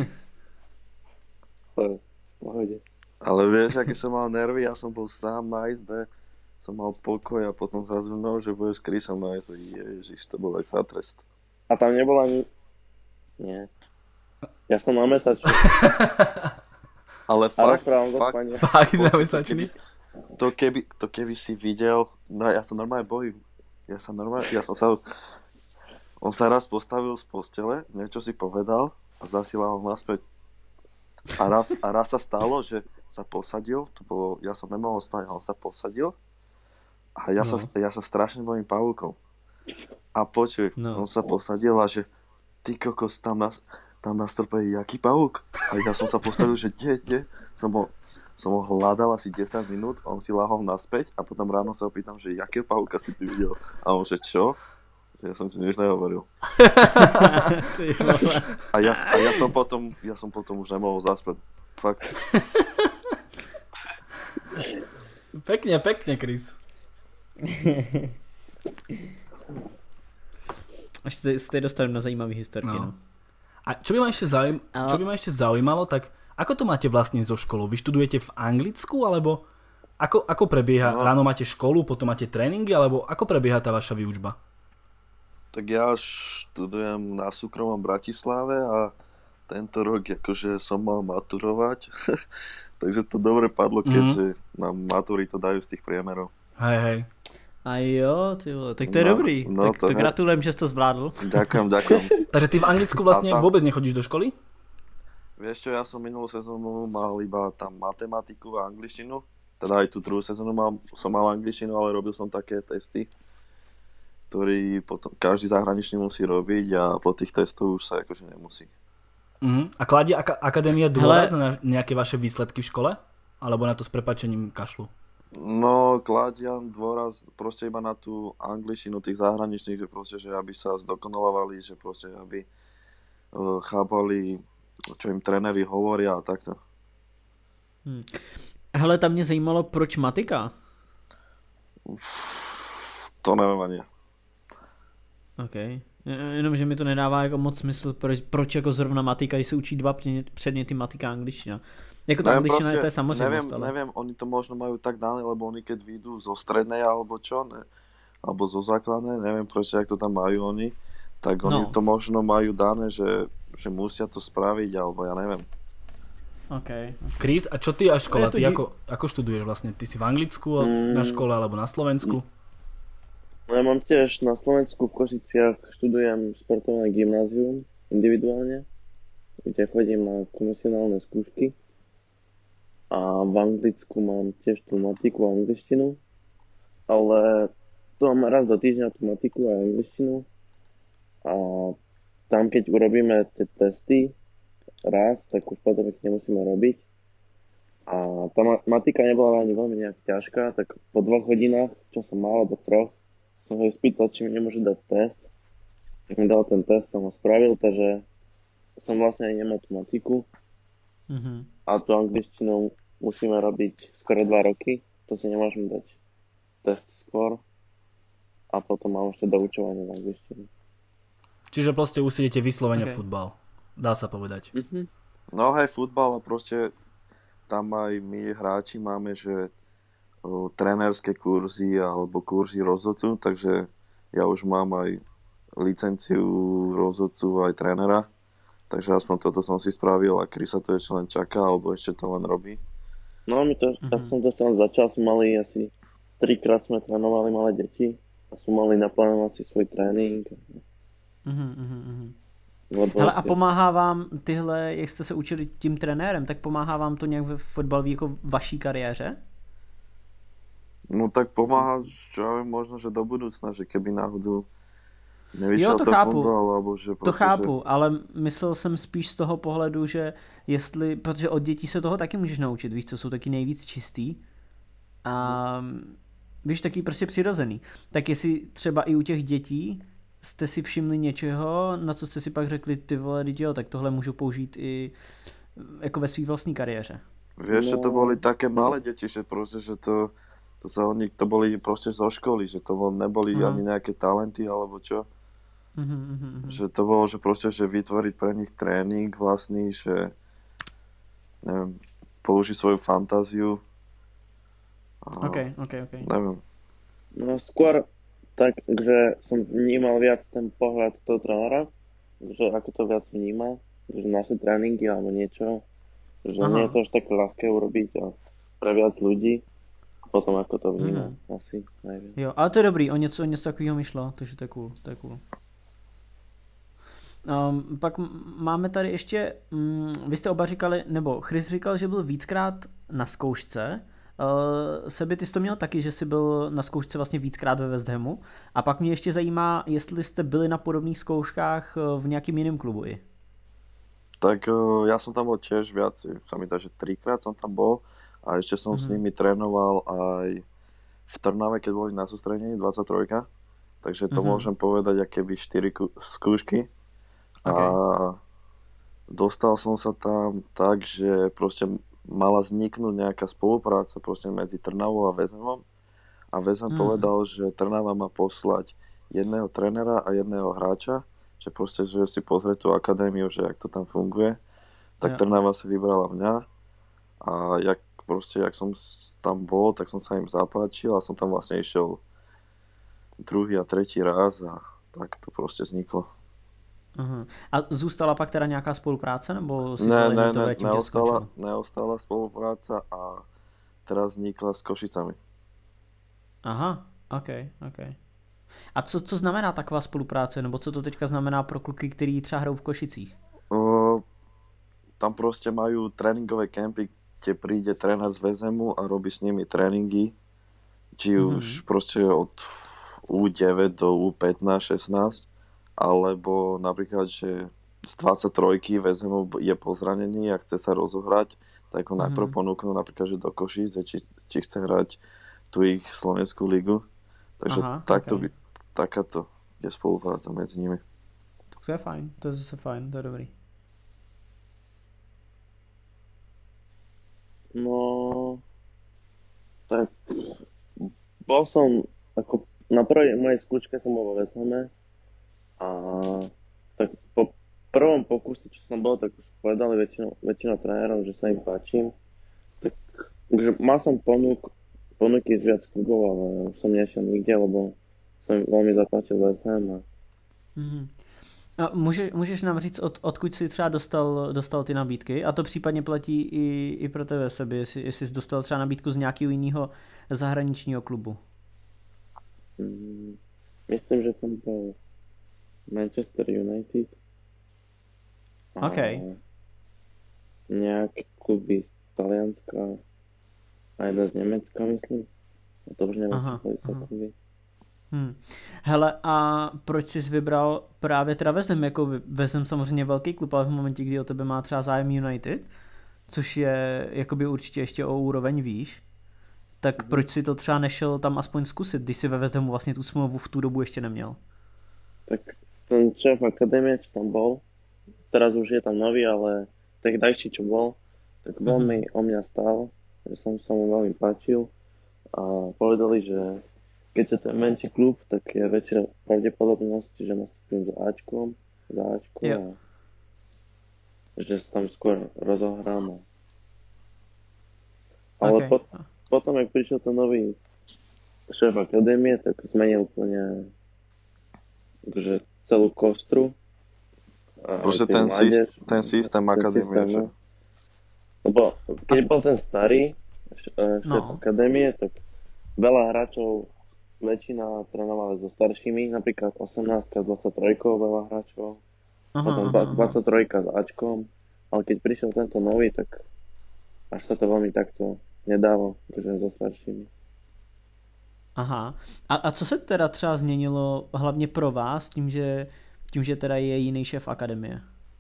to v pohode. Ale vieš, aké som mal nervy, ja som bol sám na izbe, som mal pokoj a potom zrazu no, že budeš s Chrisom na izbe. Ježiš, to bol jak za trest. A tam nebola ani... Nie. Ja som na mesačku. Ale A fakt, rozprávam do fakt, spania. Fakt, na to mesačný? keby, to, keby, to keby si videl, no ja sa normálne bojím. Ja sa normálne, ja som sa... On sa raz postavil z postele, niečo si povedal a zasielal ho naspäť. A raz, a raz sa stalo, že sa posadil, to bolo, ja som nemohol spať, a on sa posadil a ja, No. sa, ja sa strašne bojím pavúkov. A počuj, No. on sa posadil a že ty kokos, tam na, tam na strope je jaký pavúk? A ja som sa postavil, že kde, kde? Som ho, som ho hľadal asi desať minút, on si lahol naspäť a potom ráno sa ho pýtam, že jakého pavúka si ty videl? A on že čo? Že ja som ti nič nehovoril. Ty vole. A ja, a ja som potom, ja som potom už nemohol zaspať. Fakt. Pekne, pekne, Chris. Až sa ste dostaneme na zaujímavé historky. No. No. A čo by ma ešte, zaujím, Ale- čo by ma ešte zaujímalo, tak ako to máte vlastne so školou? Vy študujete v Anglicku, alebo ako, ako prebieha? No. Ráno máte školu, potom máte tréningy, alebo ako prebieha tá vaša výučba? Tak ja študujem na súkromnom Bratislave a tento rok akože som mal maturovať. Takže to dobre padlo, keďže mm-hmm. nám maturitu dajú z tých priemerov. Hej, hej. A jo, ty vole, tak to je No, dobrý. no tak to to ne. gratulujem, že si to zvládol. Ďakujem, ďakujem. Takže ty v Anglicku vlastne A tam- vôbec nechodíš do školy? Vieš čo, ja som minulú sezónu mal iba tam matematiku a angličtinu. Teda aj tú druhú sezónu mal, som mal angličtinu, ale robil som také testy, ktorý potom každý zahraničný musí robiť a po tých testoch už sa akože nemusí. Uh-huh. A kladie ak- akadémia dôraz na nejaké vaše výsledky v škole? Alebo na to s prepáčením kašlu? No, kladiam dôraz proste iba na tú angličtinu tých zahraničných, že proste, že aby sa zdokonalovali, že proste, aby uh, chápali, čo im tréneri hovoria a takto. Hm. Hele, tam mě zajímalo, proč matika? To neviem ani. OK. Jenom, že mi to nedává jako moc smysl, proč, proč jako zrovna matika, když se učí dva předměty matika a angličtina. Jako ta angličtina je to je samozrejmosť, neviem, ale... neviem, oni to možno majú tak dané, lebo oni keď vyjdú zo strednej alebo čo, ne, alebo zo základnej, neviem proste, jak to tam majú oni, tak oni No. to možno majú dané, že, že musia to spraviť, alebo ja neviem. OK. Chris, a čo ty a škola? Ja to Ty di- ako, ako študuješ vlastne? Ty si v Anglicku Mm. na škole alebo na Slovensku? No ja mám tiež na Slovensku v Košiciach študujem športovné gymnázium individuálne, kde chodím na komisionálne skúšky. A v Anglicku mám tiež tú matiku a angličtinu, ale tu mám raz do týždňa tú matiku a angličtinu. A tam keď urobíme tie testy raz, tak už potom ich nemusíme robiť. A tá ma- matika nebola ani veľmi nejak ťažká, tak po dvoch hodinách, čo som mal, alebo troch, som ho spýtal, či mi nemôže dať test. Tak mi dal ten test, som ho spravil, takže som vlastne aj nemal tú matiku. Mhm. A tú angličtinu musíme robiť skoro dva roky, to si nemôžem dať test skôr. A potom mám ešte doučovanie v angličtine. Čiže proste už idete vyslovene Ok. futbal. Dá sa povedať. Mhm. No hej, futbal a proste tam aj my hráči máme, že o, trénerské kurzy alebo kurzy rozhodcu, takže ja už mám aj licenciu rozhodcu aj trénera, takže aspoň toto som si spravil a Krisa to ešte len čaká, alebo ešte to len robí. No my to, Mhm. tak som to tam začal, sme mali asi trikrát sme trénovali malé deti a sme mali naplánovať si svoj trénink. Mhm, mhm, mhm. Lebo Hele, a si- pomáhá vám tyhle, jak jste se učili tím trenérem, tak pomáhá vám to nějak ve fotbalové jako vaší kariéře? No tak pomáha, čo ja viem, možno, že do budúcna, že keby náhodou nevyšiel Jo, to to chápu. futbal, alebo že To proste, chápu, ale myslel jsem spíš z toho pohledu, že jestli, protože od dětí se toho taky můžeš naučit, víš, co jsou taky nejvíc čistý a víš, taky prostě přirozený. Tak jestli třeba i u těch dětí jste si všimli něčeho, na co jste si pak řekli, ty vole, teď jo, tak tohle můžu použít i jako ve své vlastní kariéře. že, vieš, že to No. boli také malé deti, že proste, že to, to sa oni, to boli proste zo školy, že to bol, neboli Mhm. ani nejaké talenty, alebo čo. Mhm, mhm, mhm. Že to bolo, že proste, že vytvoriť pre nich tréning vlastný, že neviem, použiť svoju fantáziu. A, OK, OK, OK. Neviem. No skôr tak, že som vnímal viac ten pohľad toho trénera, že ako to viac vníma, že naše tréningy alebo niečo, že Aha. nie je to až také ľahké urobiť a pre viac ľudí, potom ako to vníma, Mhm. asi najviac. Jo, ale to je dobrý, o něco, o něco takového mi šlo, takže to je cool, to je cool. Um, pak m- máme tady ještě, um, vy jste oba říkali, nebo Chris říkal, že byl víckrát na zkoušce. Uh, Sebi, ty jsi to měl taky, že jsi byl na zkoušce vlastně víckrát ve West Hamu. A pak mě ještě zajímá, jestli jste byli na podobných zkouškách uh, v nějakým jiném klubu i. Tak uh, ja som tam bol tiež viac, sa mi dá, že trikrát som tam bol a ešte som s Mhm. nimi trénoval aj v Trnave, keď boli na sústredení dvadsaťtrojka, takže to Mhm. môžem povedať aké by štyri ku- skúšky. OK. A dostal som sa tam tak, že proste mala vzniknúť nejaká spolupráca proste medzi Trnavou a Vezemom a Vezem mm. povedal, že Trnava má poslať jedného trénera a jedného hráča, že proste, že si pozrie tú akadémiu, že jak to tam funguje, tak ja. Trnava si vybrala mňa a jak proste, jak som tam bol, tak som sa im zapáčil a som tam vlastne išiel druhý a tretí raz a tak to proste vzniklo. Uh-huh. A zůstala pak teda nějaká spolupráce, nebo si ne, ne, ne, neostala, neostala spolupráca a teraz vznikla s Košicami. Aha, ok, ok. A co, co znamená taková spolupráce, nebo co to teďka znamená pro kluky, který třeba hrajou v Košicích? Uh, tam proste majú tréningové kempy, kde príde tréner z Vezemu a robí s nimi tréningy, či už mm-hmm. proste od ú deväť do ú pätnásť šestnásť, alebo napríklad, že z dvadsaťtrojky Vezemu je po zranení a chce sa rozohrať, tak ho mm-hmm. najprv ponúknú napríklad, že do Košíc, či, či chce hrať tu ich slovenskú ligu. Takže Aha, takto okay. by, takáto je spolupráca medzi nimi. To je fajn, to je zase fajn, to je dobrý. No, tak bol som, ako na prvej mojej skúške som bol vo Vezeme a tak po prvom pokuse, čo som bol, tak už povedali väčšinou, väčšinou trénerov, že sa im páčim. Tak, takže mal som ponúk, ponuky z viac klubov, ale už som nešiel nikde, lebo som veľmi zapáčil Vezem. A... Mm-hmm. A může, můžeš nám říct, od, odkud jsi třeba dostal, dostal ty nabídky? A to případně platí i, i pro tebe sebe, jestli, jestli jsi dostal třeba nabídku z nějakého jiného zahraničního klubu. Mm, myslím, že tam byl Manchester United. OK. Nějaké kluby z Talianska a jedna z Německa, myslím. A to už nevím, co jsou kluby. Hmm. Hele, a proč jsi vybral právě teda Vezem? Jako Vezem samozřejmě velký klub, ale v momentě, kdy o tebe má třeba zájem United, což je jakoby určitě ještě o úroveň výš, tak hmm. proč si to třeba nešel tam aspoň zkusit, když si ve Vezemu vlastně tu smlouvu v tu dobu ještě neměl? Tak ten šéf akadémie, čo tam bol, teraz už je tam nový, ale tehdajší, čo bol, tak veľmi hmm. o mňa stál, že som sa mu veľmi páčil a povedali, že keď je ten menší klub, tak je väčšia pravdepodobnosť, že nastúpim za Ačkom, za Ačko yeah. a že sa tam skôr rozohrám. Ale okay. pot, potom, jak prišiel ten nový šéf akadémie, tak zmenil úplne že celú kostru. Proste ten, mládež, syst, ten systém akadémie. No. Lebo keď bol ten starý šéf no. akadémie, tak veľa hráčov väčšina trénovala so staršími, napríklad osemnásť dvadsaťtri veľa hráčov, aha, potom aha, dvadsaťtri s Ačkom, ale keď prišiel tento nový, tak až sa to veľmi takto nedalo, akože so staršími. Aha, a, a co se teda třeba změnilo hlavně pro vás, tím, že, tím, že teda je jiný šéf akademie?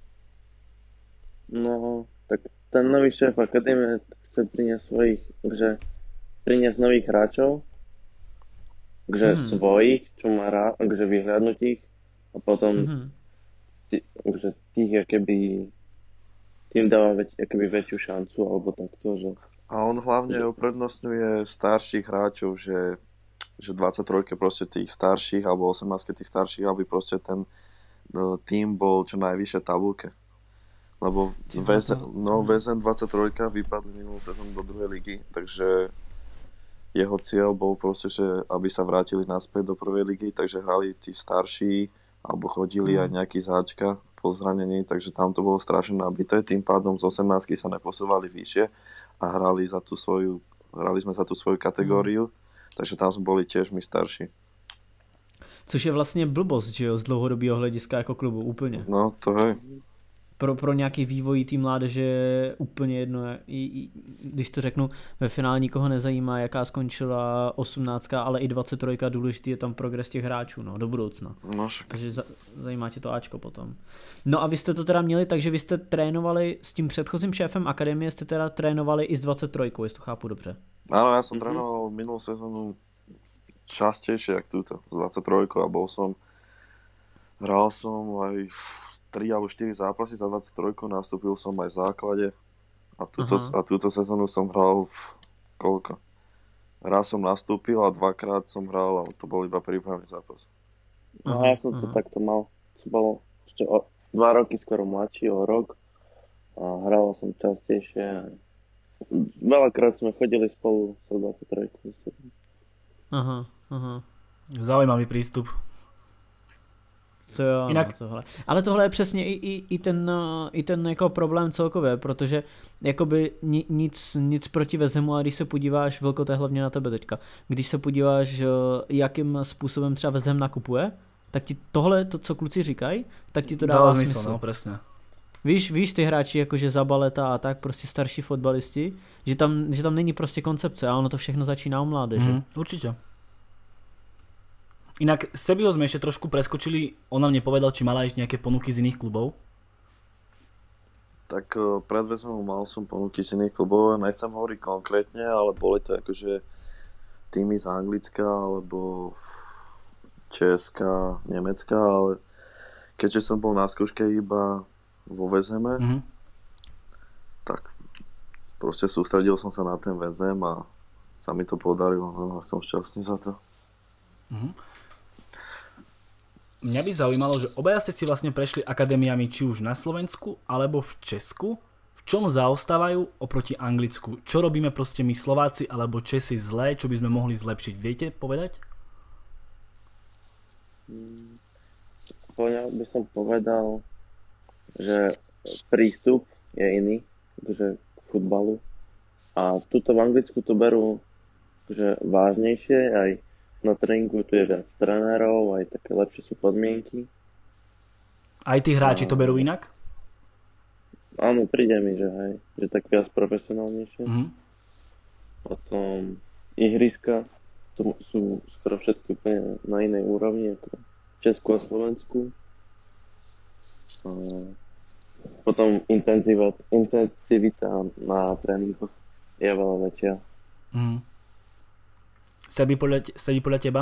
No, tak ten nový šéf akademie chce priniesť svojich, že priniesť nových hráčov, že hmm. svojich, čo má rád, že vyhľadnutých a potom hmm. tí, že tých keby tým dáva väč, keby väčšiu šancu alebo takto, že... A on hlavne že... uprednostňuje starších hráčov, že, že dvadsaťtrojke proste tých starších alebo osemnásť tých starších, aby proste ten no, tým bol čo najvyššie tabulke. Lebo Vezem, no, Vezem dvadsaťtrojka vypadli minulú sezónu do druhej ligy, takže jeho cieľ bol proste, že aby sa vrátili naspäť do prvej ligy, takže hrali tí starší, alebo chodili mm. aj nejaký záčka po zranení, takže tam to bolo strašne nabité, tým pádom z osemnástky sa neposúvali vyššie a hrali, za tú svoju, hrali sme za tú svoju kategóriu, mm. takže tam sme boli tiež my starší. Což je vlastně blbost, že jo, z dlouhodobého hlediska jako klubu, úplně. No, to je. Pro, pro nějaký vývoj té mládeže je úplně jedno, i, i, když to řeknu, ve finále nikoho nezajímá, jaká skončila osmnáctka, ale i dvacet tři, důležitý je tam progres těch hráčů, no, do budoucna. No, takže za, zajímá tě to Ačko potom. No a vy jste to teda měli, takže vy jste trénovali s tím předchozím šéfem akademie, jste teda trénovali i s dvacet tři, jestli to chápu dobře. Áno, ja som trénoval minulú sezónu častejšie, jak túto, s dvacet tři a bol som, hral som aj tri alebo štyri zápasy za dvacet tři, nastúpil som aj v základe A túto, a túto sezónu som hral v koľko? Raz som nastúpil a dvakrát som hral, ale to bol iba prípravný zápas. No a ja som to takto mal. Som bol ešte o dva roky skoro mladší, o rok. A hral som častejšie. Veľakrát sme chodili spolu sa dvadsaťtri. Aha, aha. Zaujímavý prístup. To jo, Jinak... no, tohle. Ale tohle je přesně i, i, i ten, i ten jako problém celkově, protože jakoby ni, nic, nic proti West Hamu, ale když se podíváš, Vilko, to je hlavně na tebe teďka, když se podíváš, jakým způsobem třeba West Ham nakupuje, tak ti tohle, to, co kluci říkají, tak ti to dává, dává smysl. smysl. No, presne. Víš, víš ty hráči jakože Zabaleta a tak, prostě starší fotbalisti, že tam, že tam není prostě koncepce a ono to všechno začíná u mládeže. Mm, určite. Inak Sebiho sme ešte trošku preskočili, on nám nepovedal, či mala ešte nejaké ponuky z iných klubov. Tak pred West Hamom mal som ponuky z iných klubov, nechcem hovoriť konkrétne, ale boli to akože týmy z Anglicka alebo Česka, Nemecka, ale keďže som bol na skúške iba vo West Hame, mm-hmm. tak proste sústredil som sa na ten West Ham a sa mi to podarilo, no, som šťastný za to. Mm-hmm. Mňa by zaujímalo, že obaja ste si vlastne prešli akadémiami či už na Slovensku alebo v Česku. V čom zaostávajú oproti Anglicku? Čo robíme proste my Slováci alebo Česi zlé, čo by sme mohli zlepšiť? Viete povedať? Ja by som povedal, že prístup je iný že k futbalu. A tuto v Anglicku to berú že vážnejšie, aj na tréningu tu je viac trénerov, aj také lepšie sú podmienky. Aj tí hráči a... to berú inak? Áno, príde mi, že hej, že tak viac profesionálnejšie. Mm-hmm. Potom ihriska to sú skoro všetky úplne na inej úrovni, ako v Česku a Slovensku. A potom intenzivita, intenzivita na tréningoch je veľa väčšia. Mm. Sedí podľa, sedí podľa teba?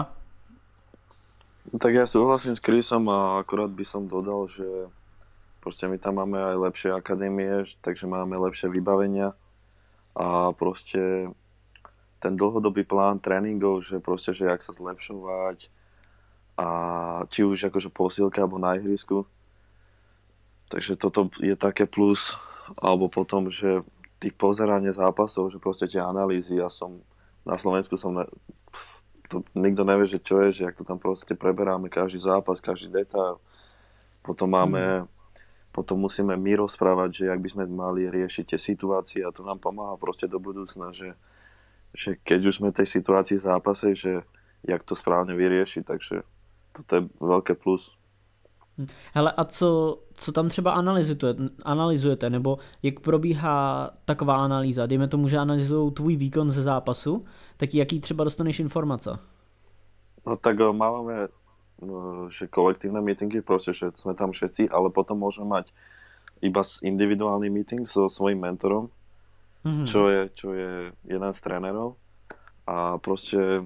Tak ja súhlasím s Chrisom a akorát by som dodal, že proste my tam máme aj lepšie akadémie, takže máme lepšie vybavenia a proste ten dlhodobý plán tréningov, že proste, že jak sa zlepšovať a či už akože posilke alebo na ihrisku. Takže toto je také plus, alebo potom, že tých pozeranie zápasov, že proste tie analýzy, ja som na Slovensku som ne, to nikto nevie, že čo je, že jak to tam proste preberáme každý zápas, každý detail. Potom máme, mm. potom musíme my rozprávať, že jak by sme mali riešiť tie situácie a to nám pomáha proste do budúcna, že, že keď už sme v tej situácii v zápase, že jak to správne vyriešiť, takže toto je veľké plus. Hele, a co, co tam třeba analyzujete, analyzujete, nebo jak probíhá taková analýza? Dejme tomu, že analyzují tvůj výkon ze zápasu, tak jaký třeba dostaneš informace? No tak máme, že kolektívne meetingy, proste, že sme tam všetci, ale potom môžeme mať iba individuálny meeting so svojím mentorom, mm-hmm. čo je, čo je jeden z trénerov a proste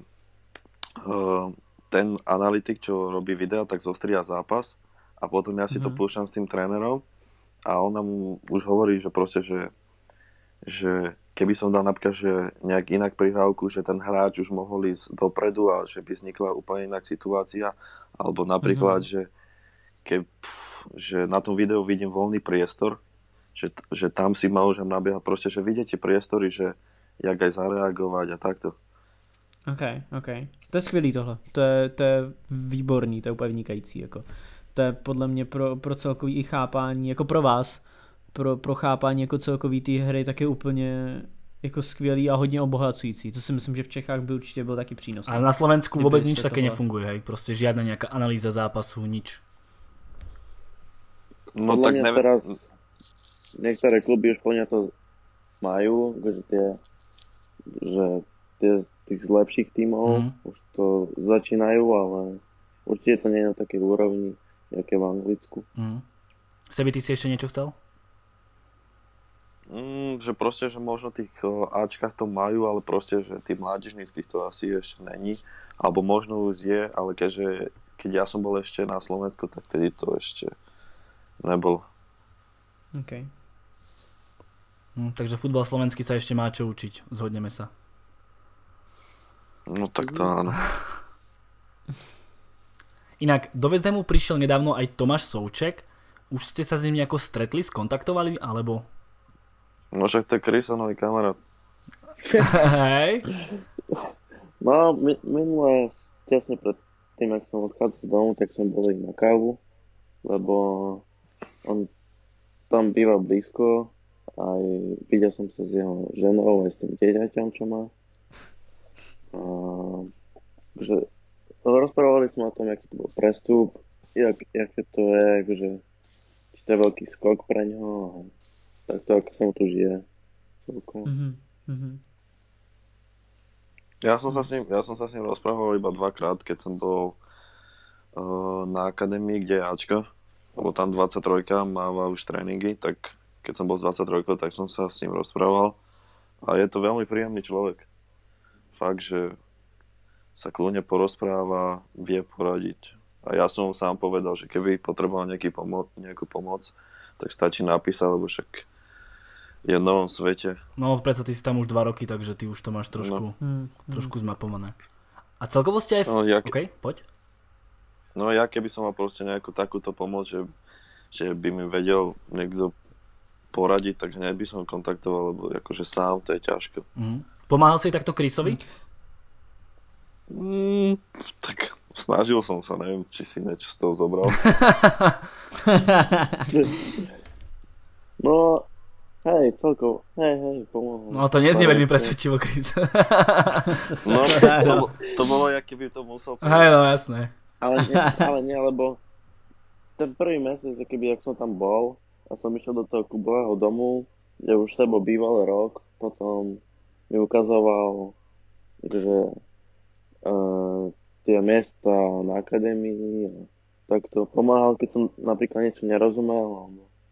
ten analytik, čo robí videa, tak zostria zápas a potom ja si mm-hmm. to púšťam s tým trénerom a on nám už hovorí, že proste, že, že keby som dal napríklad, že nejak inak prihrávku, že ten hráč už mohol ísť dopredu a že by vznikla úplne inak situácia, alebo napríklad, mm-hmm. že, keď, že na tom videu vidím voľný priestor, že, že tam si môžem nabiehať, proste, že vidíte priestory, že jak aj zareagovať a takto. OK, OK. To je skvělý tohle. To je, to je výborný, to je úplně vynikající. Jako. To je podle mě pro, pro celkový i chápání, jako pro vás, pro, pro chápání jako celkový té hry taky úplně jako skvělý a hodně obohacující. To si myslím, že v Čechách by určitě byl taky přínos. A na Slovensku vôbec nič také tohle... nefunguje, hej? Proste žiadna nejaká analýza zápasu, nič. No podľa tak neviem. Teraz niektoré kluby už plne to majú, že tie, že tie tých lepších tímov mm. už to začínajú, ale určite to nie je na takej úrovni, jaké v Anglicku. Mm. Sebi, ty si ešte niečo chcel? Mm, že proste, že možno tých Ačkách to majú, ale proste, že tých mládežníckých to asi ešte není. Alebo možno už je, ale keďže, keď ja som bol ešte na Slovensku, tak tedy to ešte nebolo. OK. Hm, takže futbal slovenský sa ešte má čo učiť, zhodneme sa. No tak to áno. Inak do West Hamu prišiel nedávno aj Tomáš Souček. Už ste sa s ním nejako stretli, skontaktovali, alebo? No však to je Krysonový kamarát. Hej. No, mi- minule, tesne pred tým, ak som odchádzal domov, tak sme boli na kávu, lebo on tam býva blízko, aj videl som sa s jeho ženou, aj s tým dieťaťom, čo má. A, že rozprávali sme o tom, aký to bol prestup, jak, jaké to je, akože, či to je veľký skok pre ňoho, a tak to, ako sa mu tu žije. Celkom. Mm-hmm. Ja som sa s ním, ja som sa s ním rozprával iba dvakrát, keď som bol uh, na akadémii, kde je Ačko, lebo tam dvadsaťtroj máva už tréningy, tak keď som bol s dvadsaťtrojkou, tak som sa s ním rozprával a je to veľmi príjemný človek. Fakt, že sa kľudne porozpráva, vie poradiť. A ja som mu sám povedal, že keby potreboval nejaký pomo- nejakú pomoc, tak stačí napísať, lebo však je v novom svete. No predsa ty si tam už dva roky, takže ty už to máš trošku, No. trošku zmapované. A celkovo ste aj... V... No, ja, OK, poď. no ja keby som mal proste nejakú takúto pomoc, že, že by mi vedel niekto poradiť, tak hneď by som kontaktoval, lebo akože sám to je ťažko. Mhm. Pomáhal si takto Krysovi? Mm, tak snažil som sa, neviem, či si niečo z toho zobral. No, hej, celkovo, hej, hej, pomohol. No to neznie veľmi presvedčivo, Krys. No to, to, to bolo, jak keby to musel povedať. Hej, no jasné. Ale nie, ale nie, lebo ten prvý mesiac, keby jak som tam bol a som išiel do toho klubového domu, kde už sebou býval rok, potom mi ukazoval, že uh, tie miesta na akadémii a takto pomáhal, keď som napríklad niečo nerozumel.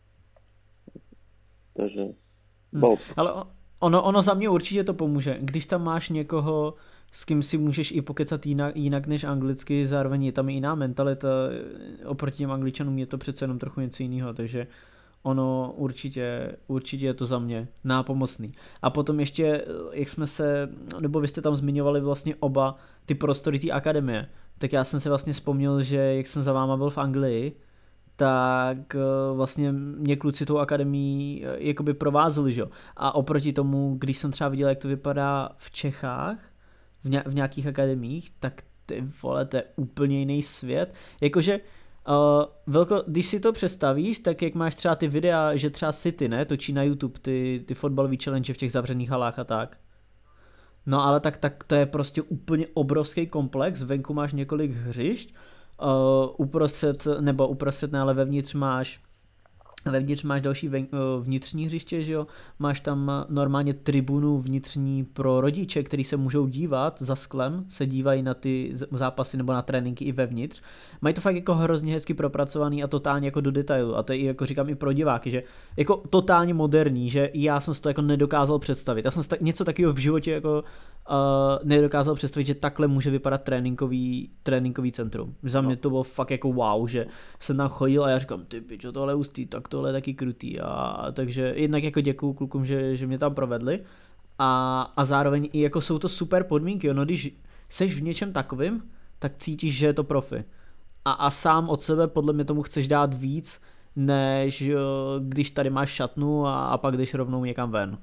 Takže bol. Ale ono, ono za mě určitě to pomůže. Když tam máš někoho, s kým si můžeš i pokecat jinak, jinak než anglicky, zároveň je tam i jiná mentalita, oproti těm Angličanům je to přece jenom trochu něco jiného, takže ono určitě, určitě je to za mě nápomocný. A potom ještě, jak jsme se, nebo vy jste tam zmiňovali vlastně oba ty prostory té akademie, tak já jsem si vlastně vzpomněl, že jak jsem za váma byl v Anglii, tak vlastně mě kluci tou akademií jakoby provázeli, že jo. A oproti tomu, když jsem třeba viděl, jak to vypadá v Čechách, v, ně- v nějakých akademiích, tak ty vole, to je úplně jiný svět. Jakože Uh, velko, když si to představíš, tak jak máš třeba ty videa, že třeba City, ne, točí na YouTube ty, ty fotbalový challenge v těch zavřených halách a tak. No ale tak, tak to je prostě úplně obrovský komplex, venku máš několik hřišť, uh, uprostřed, nebo uprostřed, ne, ale vevnitř máš Vevnitř máš další ven, vnitřní hřiště, že jo? Máš tam normálně tribunu vnitřní pro rodiče, kteří se můžou dívat za sklem, se dívají na ty zápasy nebo na tréninky i vevnitř. Mají to fakt jako hrozně hezky propracovaný a totálně jako do detailu. A to je i jako říkám i pro diváky, že jako totálně moderní, že já jsem si to jako nedokázal představit. Já jsem si tak, něco takového v životě jako uh, nedokázal představit, že takhle může vypadat tréninkový, tréninkový centrum. Za mě to bylo fakt jako wow, že jsem tam chodil a já říkám, ty pičo, tohle je hustý, tak tohle je taky krutý. A, a takže jednak jako děkuju klukům, že, že mě tam provedli. A, a zároveň i jako jsou to super podmínky, no když seš v něčem takovým, tak cítíš, že je to profi. A, a sám od sebe podle mě tomu chceš dát víc, než když tady máš šatnu a, a pak jdeš rovnou někam ven.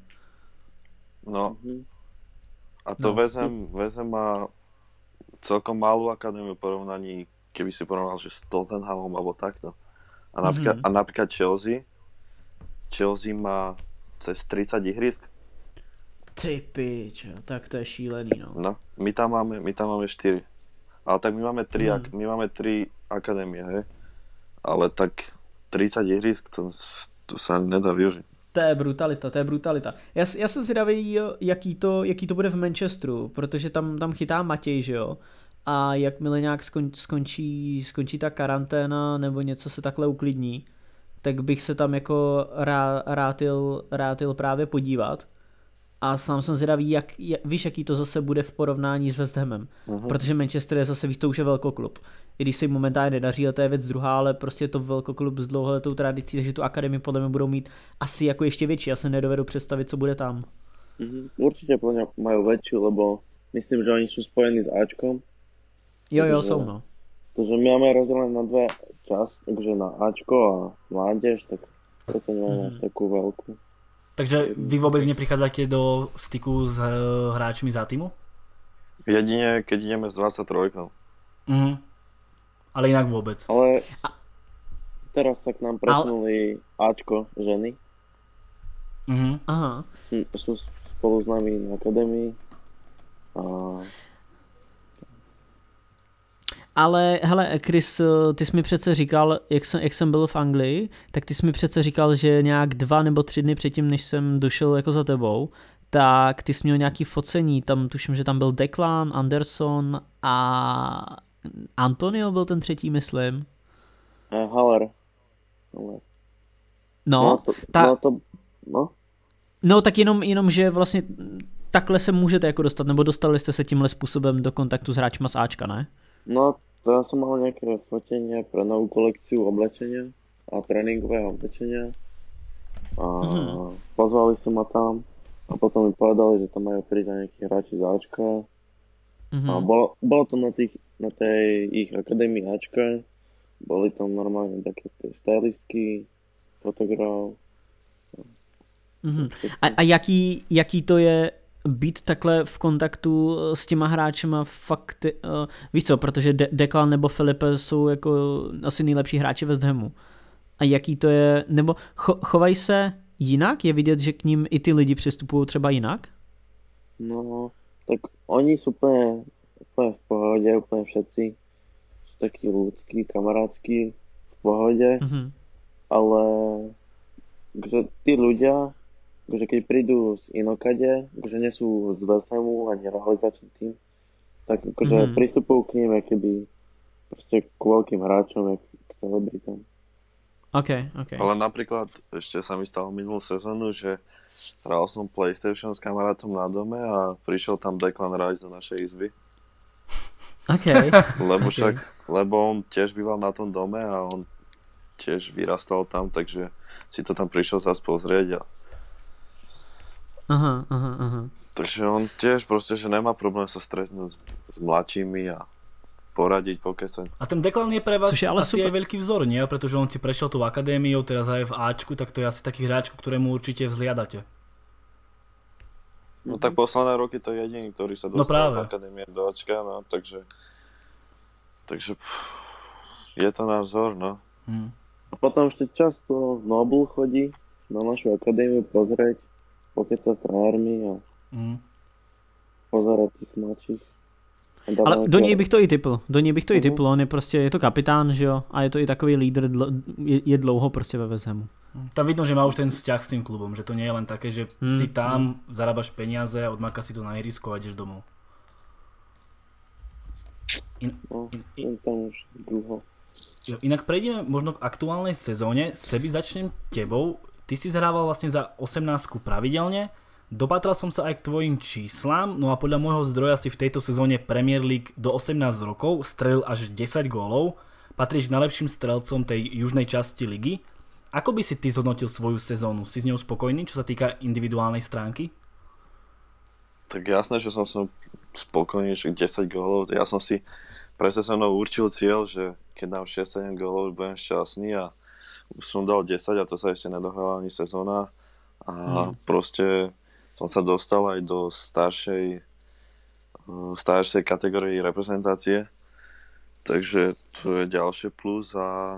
No. A to No. vezem, vezem má celkom malú akadémiu v porovnaní, keby si porovnal, že s Tottenhamom alebo takto. A napríklad, Mhm. a napríklad Chelsea, Chelsea má cez tridsať ihrisk. Ty pič, tak to je šílený, no. No, my tam máme, my tam máme štyri. Ale tak my máme tri, Hmm. ak, my máme tri akadémie, hej. Ale tak tridsať ihrisk, to, to sa nedá využiť. To je brutalita, to je brutalita. Já, já jsem zvědavý, jaký to, jaký to bude v Manchesteru, protože tam, tam chytá Matěj, že jo? A jakmile nějak skon, skončí, skončí ta karanténa nebo něco se takhle uklidní, tak bych se tam jako rá, rátil, rátil právě podívat. a sám jsem zvědavý, jak, jak, víš, jaký to zase bude v porovnání s West Hamem. Uh-huh. Protože Manchester je zase, víš, to už je velkoklub. I když se jim momentálně nedaří, ale to je věc druhá, ale prostě je to velkoklub s dlouholetou tradicí, takže tu akademii podle mě budou mít asi jako ještě větší. Já se nedovedu představit, co bude tam. Uh-huh. Určitě podle mě mají větší, lebo myslím, že oni jsou spojení s Ačkom. Jo, jo, jsou, no. Takže my máme rozdelené na dve časti, takže na Ačko a mládež, tak preto nemáme až takú veľkú. Takže vy vôbec neprichádzate do styku s hráčmi za týmu? Jedine, keď ideme s dvadsaťtrojkou. Mhm. Ale inak vôbec. Ale teraz sa k nám presunuli Ale... Ačko ženy. Mhm. Aha. Sú spolu s nami na akadémii. A... Ale hele, Chris, ty jsi mi přece říkal, jak jsem, jak jsem byl v Anglii, tak ty jsi mi přece říkal, že nějak dva nebo tři dny předtím, než jsem došel jako za tebou, tak ty jsi měl nějaký focení, tam tuším, že tam byl Declan, Anderson a Antonio byl ten třetí, myslím. A Haller. No, no, to, ta... no, to, no. no tak jenom, jenom, že vlastně takhle se můžete jako dostat, nebo dostali jste se tímhle způsobem do kontaktu s hráčima z Ačka, ne? No, to ja som mal nejaké fotenie pre novú kolekciu oblečenia a tréningového oblečenia. A mm-hmm. pozvali si ma tam a potom mi povedali, že tam majú prísť aj nejakí hráči z Ačka. Mm-hmm. A bolo, bolo to na, tých, na tej ich akadémii Ačka. Boli tam normálne také tie stylistky, fotograf. Mm-hmm. A, a jaký, jaký to je být takhle v kontaktu s těma hráčema fakt, uh, víš co, protože De- Declan nebo Filipe jsou jako asi nejlepší hráči West Hamu. A jaký to je, nebo cho- chovají se jinak? Je vidět, že k ním i ty lidi přistupují třeba jinak? No, tak oni sú úplne, úplne v pohode, úplne všetci. Sú takí ľudskí, kamarádskí, v pohode, mm-hmm. ale že tí ľudia, že keď prídu z inokade, že nie sú z West Hamu ani realizačný tým, tak akože mm-hmm. pristupujú k ním, keby proste k veľkým hráčom, jak k celebritom. Okay, okay. Ale napríklad ešte sa mi stalo minulú sezónu, že hral som PlayStation s kamarátom na dome a prišiel tam Declan Rice do našej izby. Okay. Lebo však, okay. lebo on tiež býval na tom dome a on tiež vyrastal tam, takže si to tam prišiel zase pozrieť a Aha, aha, aha. Takže on tiež proste, že nemá problém sa stretnúť s, s mladšími a poradiť, pokecať. A ten Declan je pre vás je ale asi super. aj veľký vzor, nie? Pretože on si prešiel tú akadémiou, teraz aj v Ačku, tak to je asi taký hráč, ktorému určite vzliadate. No tak posledné roky to je jediný, ktorý sa dostal no z akadémie do Ačka, no takže takže pff, je to náš vzor, no. Hmm. A potom ešte často Noble chodí na našu akadémiu pozrieť, pokecať s trenérmi a mm. pozerať tých mladších. Ale do něj bych to i typl, do něj bych to uh-huh. i typl, on je prostě, je to kapitán, že jo, a je to i takový lídr, je, je dlouho prostě ve West Hamu. Tam vidno, že má už ten vzťah s tým klubom, že to nie je len také, že hmm. si tam, hmm. zarábaš peniaze a odmáka si to na ihrisko a ideš domov. In, no, in, in, tam už dlho. Jo, inak prejdeme možno k aktuálnej sezóne, Sebi začnem tebou. Ty si zhrával vlastne za osemnástku pravidelne, dopatral som sa aj k tvojim číslam, no a podľa môjho zdroja si v tejto sezóne Premier League do osemnásť rokov strelil až desať gólov, patríš k najlepším strelcom tej južnej časti ligy. Ako by si ty zhodnotil svoju sezónu? Si s ňou spokojný, čo sa týka individuálnej stránky? Tak jasné, že som som spokojný, že desať gólov, ja som si pre sezónou určil cieľ, že keď dám šesť sedem gólov, budem šťastný a už som dal desať a to sa ešte nedohrala ani sezóna a hmm. proste som sa dostal aj do staršej staršej kategórie reprezentácie, takže to je ďalšie plus a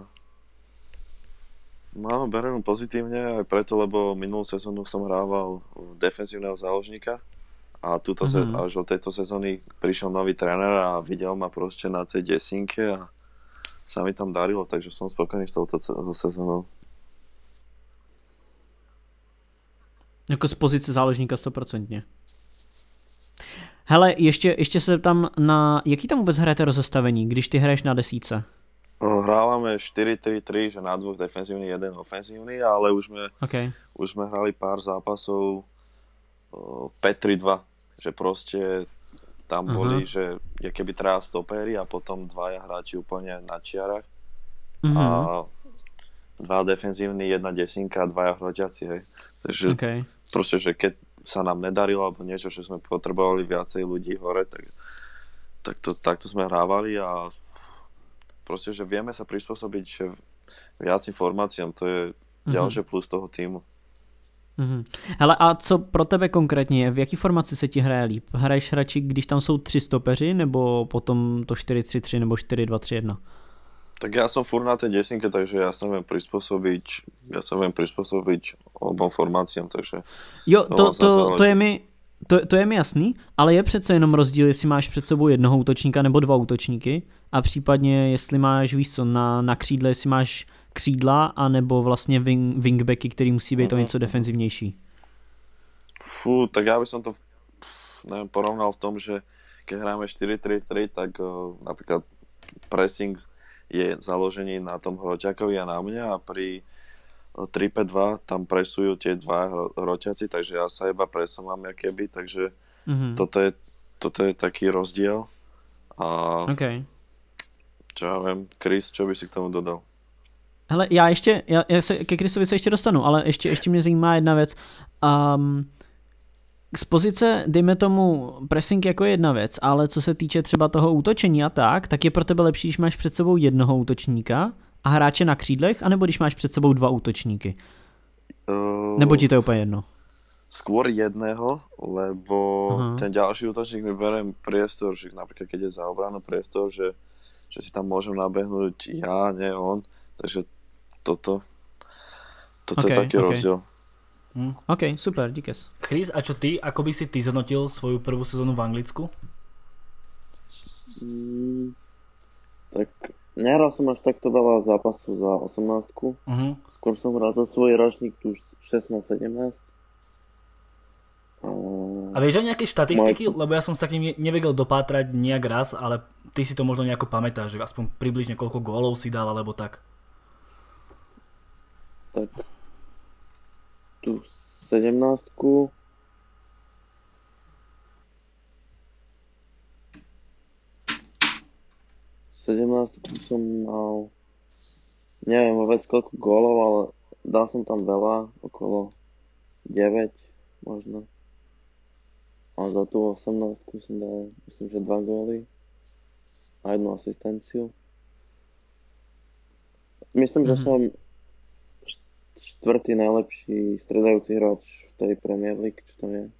no, beriem pozitívne aj preto, lebo minulú sezónu som hrával defenzívneho záložníka a túto mm-hmm. se, až od tejto sezóny prišiel nový tréner a videl ma proste na tej desinke a sa mi tam darilo, takže som spokojný s touto sezónou. Jako z pozice záložníka stoprocentně. Hele, ještě, ještě se tam na... Jaký tam vůbec hrajete rozestavení, když ty hraješ na desíce? Hrávame štyri tri tri, že na dvoch defenzívny, jeden ofenzívny, ale už sme, okay. už sme hrali pár zápasov päť tri dva, že proste tam Aha. boli, že je keby traja stopéri a potom dvaja hráči úplne na čiarach Mhm. a dva defenzívni, jedna desinka a dvaja hroťaci, hej. Takže Okay. proste, že keď sa nám nedarilo alebo niečo, že sme potrebovali viacej ľudí hore, tak, tak to, takto sme hrávali a proste, že vieme sa prispôsobiť že viacým formáciám, to je ďalšie plus toho týmu. Mhm. Hele, a co pro tebe konkrétně je? V jaký formaci se ti hraje líp? Hraješ radši, když tam jsou tři stopeři, nebo potom to čtyři tři tři nebo čtyři dva tři jedna? Tak ja som furt na tej desinke, takže ja sa viem prispôsobiť, ja sa viem prispôsobiť obom formáciám, takže... Jo, to, vlastne to, záleží. to, je mi, to, to je mi jasný, ale je přece jenom rozdíl, jestli máš před sebou jednoho útočníka nebo dva útočníky a případně jestli máš, víš co, na, na křídle, jestli máš křídla anebo vlastně wing, wingbacky, který musí být o něco defenzivnější. Fú, tak ja by som to neviem, porovnal v tom, že keď hráme štyri tri tri, tak uh, napríklad pressing je založený na tom hroťakovi a na mňa a pri tri päť dva tam presujú tie dva hroťaci, takže ja sa iba presúvam keby, takže Mhm. toto, je, toto je taký rozdiel. A Okay. čo ja viem, Chris, čo by si k tomu dodal? Hele, já ještě, já, já se ke Chrisovi se ještě dostanu, ale ještě, ještě mě zajímá jedna věc. Um, z pozice, dejme tomu, pressing jako jedna věc, ale co se týče třeba toho útočení a tak, tak je pro tebe lepší, když máš před sebou jednoho útočníka a hráče na křídlech, anebo když máš před sebou dva útočníky? Uh, Nebo ti to je úplně jedno? Skôr jedného, lebo Aha. ten ďalší útočník mi berie priestor, že napríklad keď je za obranu priestor, že, že si tam môžem nabehnúť ja, nie on, takže toto, toto Okay, je taký okay. rozdiel. Hm. OK, super, díkes. Chris, a čo ty? Ako by si ty zhodnotil svoju prvú sezónu v Anglicku? Mm, tak nehral som až takto veľa zápasov za osemnástku. Uh-huh. Skôr som hral za svoj ročník tu šestnásť sedemnásť. A vieš aj nejaké štatistiky? Lebo ja som sa k ním nevedel dopátrať nejak raz, ale ty si to možno nejako pamätáš, že aspoň približne koľko gólov si dal, alebo tak. Tak tu sedemnástku sedemnástku som mal neviem vôbec koľko gólov, ale dal som tam veľa, okolo deväť možno. A za tú osemnástku som dal, myslím, že dva góly a jednu asistenciu. Myslím, že Mhm. som štvrtý najlepší stredajúci hráč v tej Premier League, čo tam je.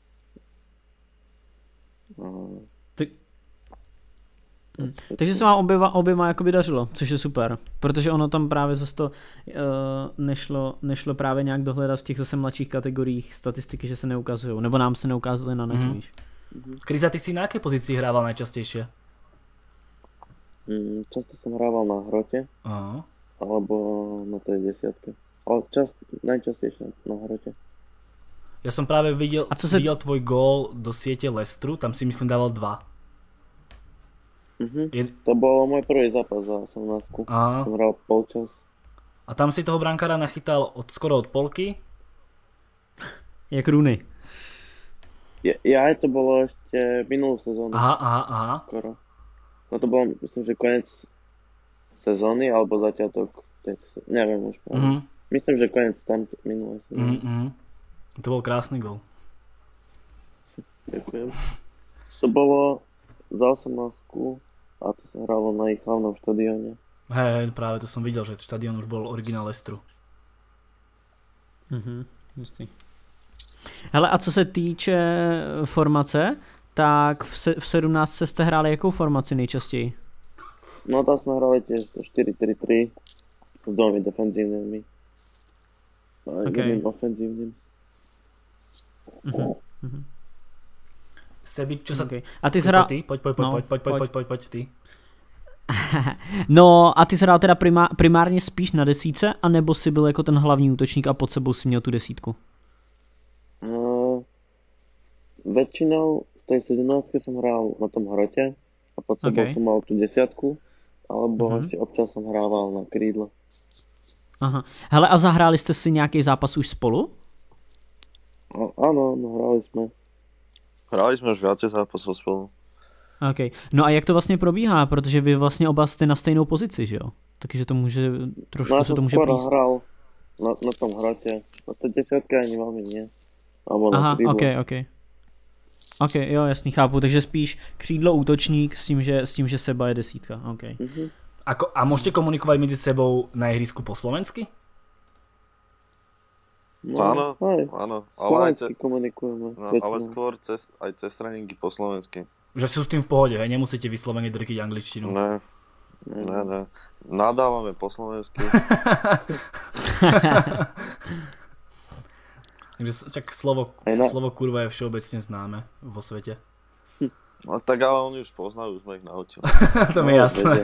A... Ty... Hm. Takže se vám oběma, oběma jakoby dařilo, což je super, protože ono tam právě zase to uh, nešlo, nešlo právě nějak dohledat v těch zase mladších kategoriích statistiky, že se neukazují, nebo nám se neukázaly na netu, Mhm. víš. Chris, a ty si na aké pozícii hrával najčastejšie? Mm, často som hrával na hrote, Aha. alebo na tej desiatke. Ale čas, najčastejšie na hrote. Ja som práve videl, A co se- videl tvoj gól do siete Leicesteru, tam si myslím dával dva. Mhm. Je... To bol môj prvý zápas za osemnástku. Aha. Som hral polčas. A tam si toho brankára nachytal od, skoro od polky. Jak Rooney. Ja, ja aj to bolo ešte minulú sezónu. Aha, aha, aha. Skoro. No to bolo, myslím, že koniec sezóny, alebo začiatok tejto se- neviem už práve. Mhm. Myslím, že koniec tam minulé sezóny. Mhm, mhm. To bol krásny gól. Ďakujem. To bolo za osemnástku a to sa hralo na ich hlavnom štadióne. Hej, práve to som videl, že štadión už bol originál Leicesteru. Mhm, jistý. Hele, a co se týče formace, tak v, se, v sedmnáctce jste hráli jakou formaci nejčastěji? No tam sme hrali tiež to štyri tri tri s dvomi defenzívnymi. A Ok. jedným ofenzívnym. Mhm. Mhm. Sebi, čo sa... Okay. A ty jsi Poď, hrál... ty, poď, poď, poď, No, poď, poď, poď, pojď. poď, poď, poď, ty. No a ty jsi hrál teda primá, primárně spíš na desítce, anebo jsi byl jako ten hlavní útočník a pod sebou si měl tu desítku? Uh, väčšinou v tej sedemnáctke som hral na tom hrote a pod sebou Ok. som mal tú desiatku, alebo Mhm. ešte občas som hrával na krídle. Aha. Hele, a zahráli jste si nějaký zápas už spolu? Áno, no, hrali sme. Hrali jsme už viacej zápasov spolu. Okay. No a jak to vlastně probíhá, protože vy vlastně oba jste na stejnou pozici, že jo? Takže to může, trošku no, se to může skoro plíst. hral na, na tom hrote. Na té desiatke ani veľmi nie. Aha, ok, ok. Ok, jo, jasný, chápu, takže spíš křídlo útočník s tím, že, s tím, že Seba je desítka, ok. Mm-hmm. Ako, a môžete komunikovať medzi sebou na ihrisku po slovensky? No, áno, aj, áno, ale, aj ce, komunikujeme. no, ale skôr cez, aj cez tréninky po slovensky. Že sú s tým v pohode, hej? Nemusíte vyslovene drtiť angličtinu. Ne, ne, ne. Nadávame po slovensky. Takže čak slovo, na... slovo kurva je všeobecne známe vo svete. No tak ale oni už poznajú, už sme ich naučili. To mi je jasné.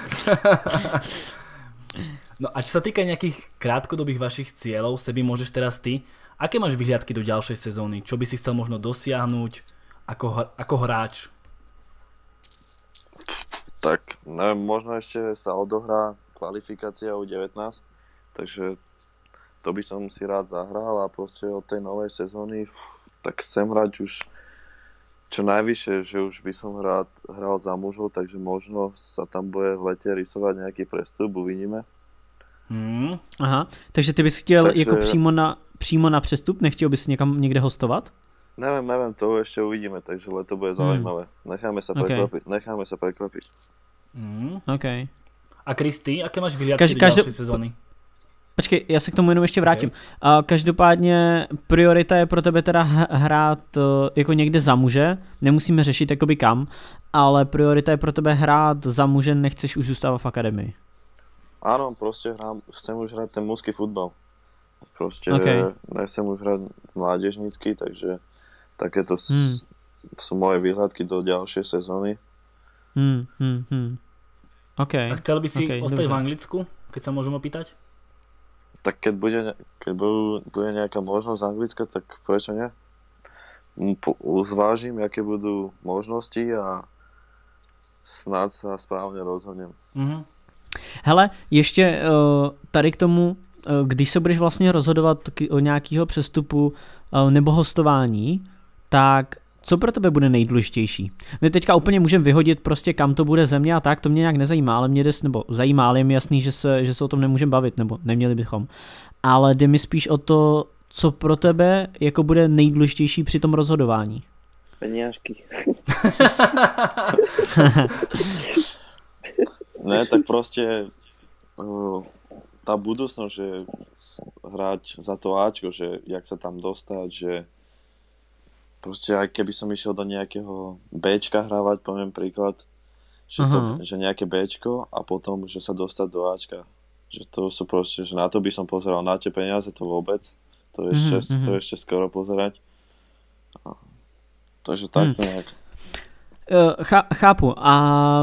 No a čo sa týka nejakých krátkodobých vašich cieľov, Sebi, môžeš teraz ty. Aké máš vyhliadky do ďalšej sezóny? Čo by si chcel možno dosiahnuť ako, ako hráč? Tak neviem, možno ešte sa odohrá kvalifikácia u devätnásť, takže to by som si rád zahral a proste od tej novej sezóny tak chcem hrať už čo najvyššie, že už by som rád hral za mužov, takže možno sa tam bude v lete rysovať nejaký prestup, uvidíme. Hmm. Aha, takže ty bys chtěl takže... jako přímo na, přímo na přestup, nechtěl bys někam někde hostovat? Neviem, neviem, to ešte uvidíme, takže leto bude zaujímavé. Hmm. Necháme sa prekvapiť, okay. necháme sa prekvapiť. Hmm. OK. A Kristy, aké máš vyhliadky Každ- do každou... ďalšej sezóny? Počkej, já se k tomu jenom ještě vrátím. Okay. Každopádně priorita je pro tebe teda hrát jako někde za muže, nemusíme řešit jakoby kam, ale priorita je pro tebe hrát za muže, nechceš už zůstávat v akademii. Áno, proste hrám, chcem už hrať ten mužský futbal. Proste okay. nechcem už hrať mládežnícky, takže takéto hmm. sú moje výhľadky do ďalšej sezóny. Hmm, hmm, hmm. Okay. A chcel by si okay, ostať dobře. v Anglicku, keď sa môžem opýtať? Tak keď bude, keď bude nejaká možnosť Anglicka, tak prečo nie? Zvážim, aké budú možnosti a snad sa správne rozhodnem. Mm-hmm. Hele, ještě uh, tady k tomu, uh, když se budeš vlastně rozhodovat o nějakého přestupu uh, nebo hostování, tak co pro tebe bude nejdůležitější? My teďka úplně můžeme vyhodit prostě kam to bude země a tak, to mě nějak nezajímá, ale mě jde, nebo zajímá, ale je mi jasný, že se, že se o tom nemůžeme bavit, nebo neměli bychom. Ale jde mi spíš o to, co pro tebe jako bude nejdůležitější při tom rozhodování. Peňažky. Ne, tak proste uh, tá budúcnosť, že hrať za to Ačko, že jak sa tam dostať, že proste aj keby som išiel do nejakého Bčka hrávať, poviem príklad, že, to, že nejaké Bčko a potom, že sa dostať do Ačka. Že to sú proste, že na to by som pozeral, na tie peniaze to vôbec, to ešte, mm-hmm. to ešte skoro pozerať. A, takže tak mm. nejak. Uh, chá, chápu. A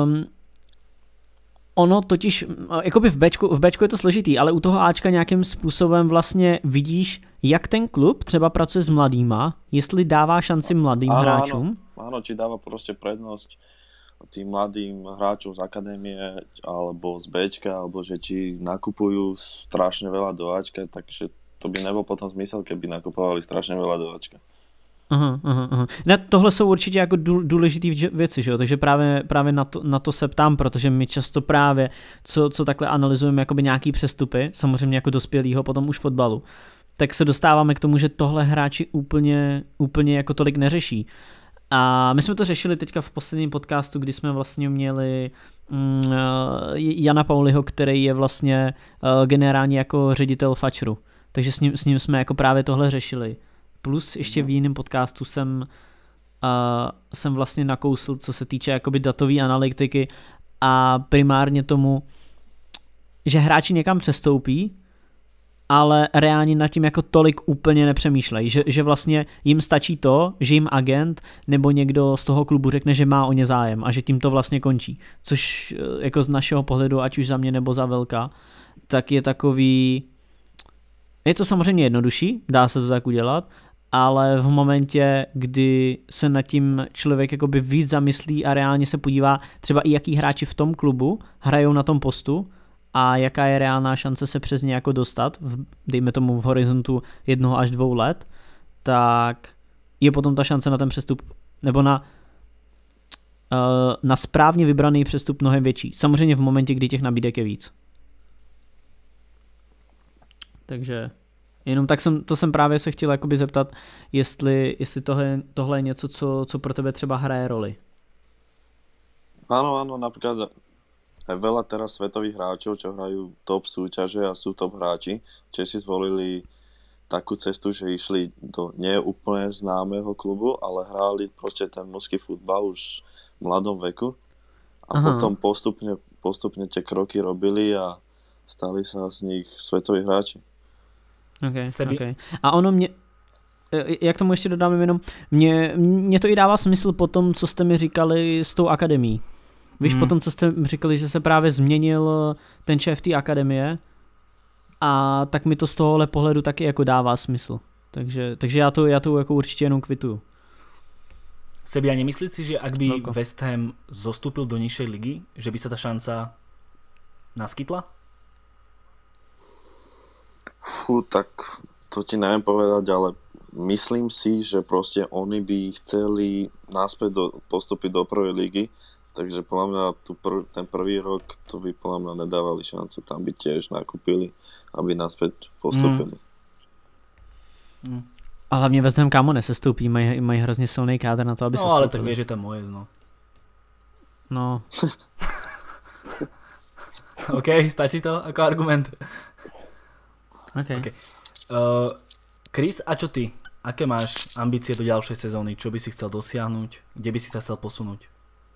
ono totiž, jakoby v Bčku, v Bčku je to složitý, ale u toho Ačka nějakým způsobem vlastně vidíš, jak ten klub třeba pracuje s mladýma, jestli dává šanci mladým áno, hráčům. Áno, áno, či dáva proste prednosť tým mladým hráčom z akadémie alebo z Bčka, alebo že či nakupujú strašne veľa do Ačka, takže to by nebol potom zmysel, keby nakupovali strašne veľa do Ačka. Aha, aha, aha. Ne, tohle jsou určitě jako důležité věci, že jo? Takže právě, právě na, to, na to se ptám, protože my často právě, co, co takhle analyzujeme jakoby nějaký přestupy, samozřejmě jako dospělýho, potom už fotbalu, tak se dostáváme k tomu, že tohle hráči úplně, úplně jako tolik neřeší. A my jsme to řešili teďka v posledním podcastu, kdy jsme vlastně měli mm, Jana Pauliho, který je vlastně uh, generální jako ředitel Fačru. Takže s ním, s ním jsme jako právě tohle řešili. Plus ještě v jiném podcastu jsem, uh, jsem vlastně nakousl, co se týče jakoby datové analytiky a primárně tomu, že hráči někam přestoupí, ale reálně nad tím jako tolik úplně nepřemýšlejí, že, že vlastně jim stačí to, že jim agent nebo někdo z toho klubu řekne, že má o ně zájem a že tím to vlastně končí, což jako z našeho pohledu, ať už za mě nebo za Velka, tak je takový, je to samozřejmě jednodušší, dá se to tak udělat, ale v momentě, kdy se nad tím člověk jakoby víc zamyslí a reálně se podívá třeba i jaký hráči v tom klubu hrajou na tom postu a jaká je reálná šance se přes ně jako dostat, v, dejme tomu v horizontu jednoho až dvou let, tak je potom ta šance na ten přestup, nebo na, uh, na správně vybraný přestup mnohem větší. Samozřejmě v momentě, kdy těch nabídek je víc. Takže jenom tak jsem, to jsem právě se chtěl jakoby zeptat, jestli, jestli tohle, tohle je něco, co, co pro tebe třeba hraje roli. Áno, áno, napríklad aj veľa teraz svetových hráčov, čo hrajú top súťaže a sú top hráči, Česi zvolili takú cestu, že išli do nie úplne známeho klubu, ale hráli proste ten mužský futbal už v mladom veku a Aha. potom postupne, postupne tie kroky robili a stali sa z nich svetoví hráči. Okay, okay. A ono mě, jak tomu ještě dodám jenom, mě, mě to i dává smysl po tom, co jste mi říkali s tou akademií. Víš, hmm. po tom, co jste mi říkali, že se právě změnil ten šéf té akademie a tak mi to z tohohle pohledu taky jako dává smysl. Takže, takže já to, já to jako určitě jenom kvituju. Sebi, a nemyslíš si, že ak by Velko. West Ham zostúpil do nižšej ligy, že by sa tá šanca naskytla? Fú, tak to ti neviem povedať, ale myslím si, že proste oni by chceli naspäť do, postúpiť do prvej ligy, takže podľa mňa tu prv, ten prvý rok to by podľa mňa nedávali šancu, tam by tiež nakúpili, aby naspäť postúpili. Mm. Mm. A hlavně West Ham kámo nesestoupí, mají, mají hrozně silný kádr na to, aby no, se No ale tak vieš, že tam moje, no. No. OK, stačí to ako argument. Okay. Okay. Uh, Chris, a čo ty? Aké máš ambície do ďalšej sezóny? Čo by si chcel dosiahnuť? Kde by si sa chcel posunúť?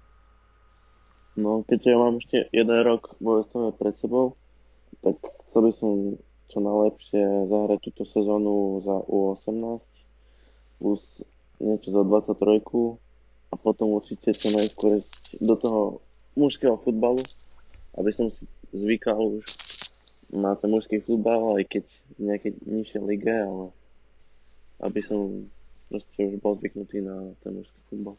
No, keďže ja mám ešte jeden rok vo West Hame pred sebou, tak chcel by som čo najlepšie zahrať túto sezónu za U osemnásť plus niečo za dvadsaťtri a potom určite čo najskôr do toho mužského futbalu, aby som si zvykal už na ten mužský futbal, aj keď v nejakej nižšej lige, ale aby som proste už bol zvyknutý na ten mužský futbal.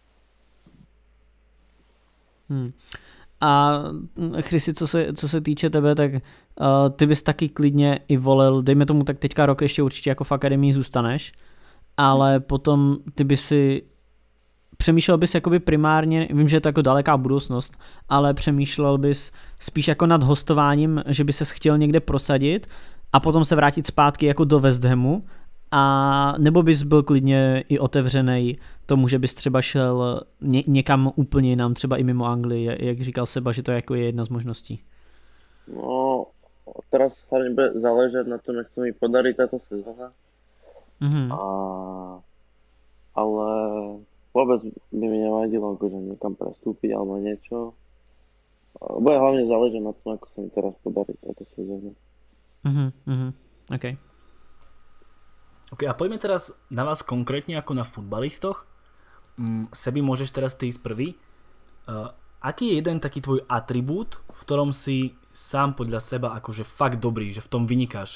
Hmm. A Chrisi, co se, co se týče tebe, tak uh, ty bys taky klidně i volil, dejme tomu tak teďka rok ještě určitě jako v akademii zůstaneš, ale potom ty by si přemýšlel bys jakoby primárně, vím, že je to jako daleká budoucnost, ale přemýšlel bys spíš jako nad hostováním, že by ses chtěl někde prosadit a potom se vrátit zpátky jako do West Hamu, a nebo bys byl klidně i otevřenej tomu, že bys třeba šel ně, někam úplně jinam, třeba i mimo Anglii, jak říkal Seba, že to jako je jedna z možností. No, teraz hlavne bude záležať na tom, jak sa mi podarí táto sezóna. Mm-hmm. A, ale vôbec by mi nevadilo akože niekam prestúpiť alebo niečo. Bude hlavne záležať na tom, ako sa mi teraz podarí táto sezóna. Mhm, mhm, okej. Okay. Ok, a poďme teraz na vás konkrétne ako na futbalistoch. Mm, Sebi, môžeš teraz ty ísť prvý. Uh, aký je jeden taký tvoj atribút, v ktorom si sám podľa seba akože fakt dobrý, že v tom vynikáš?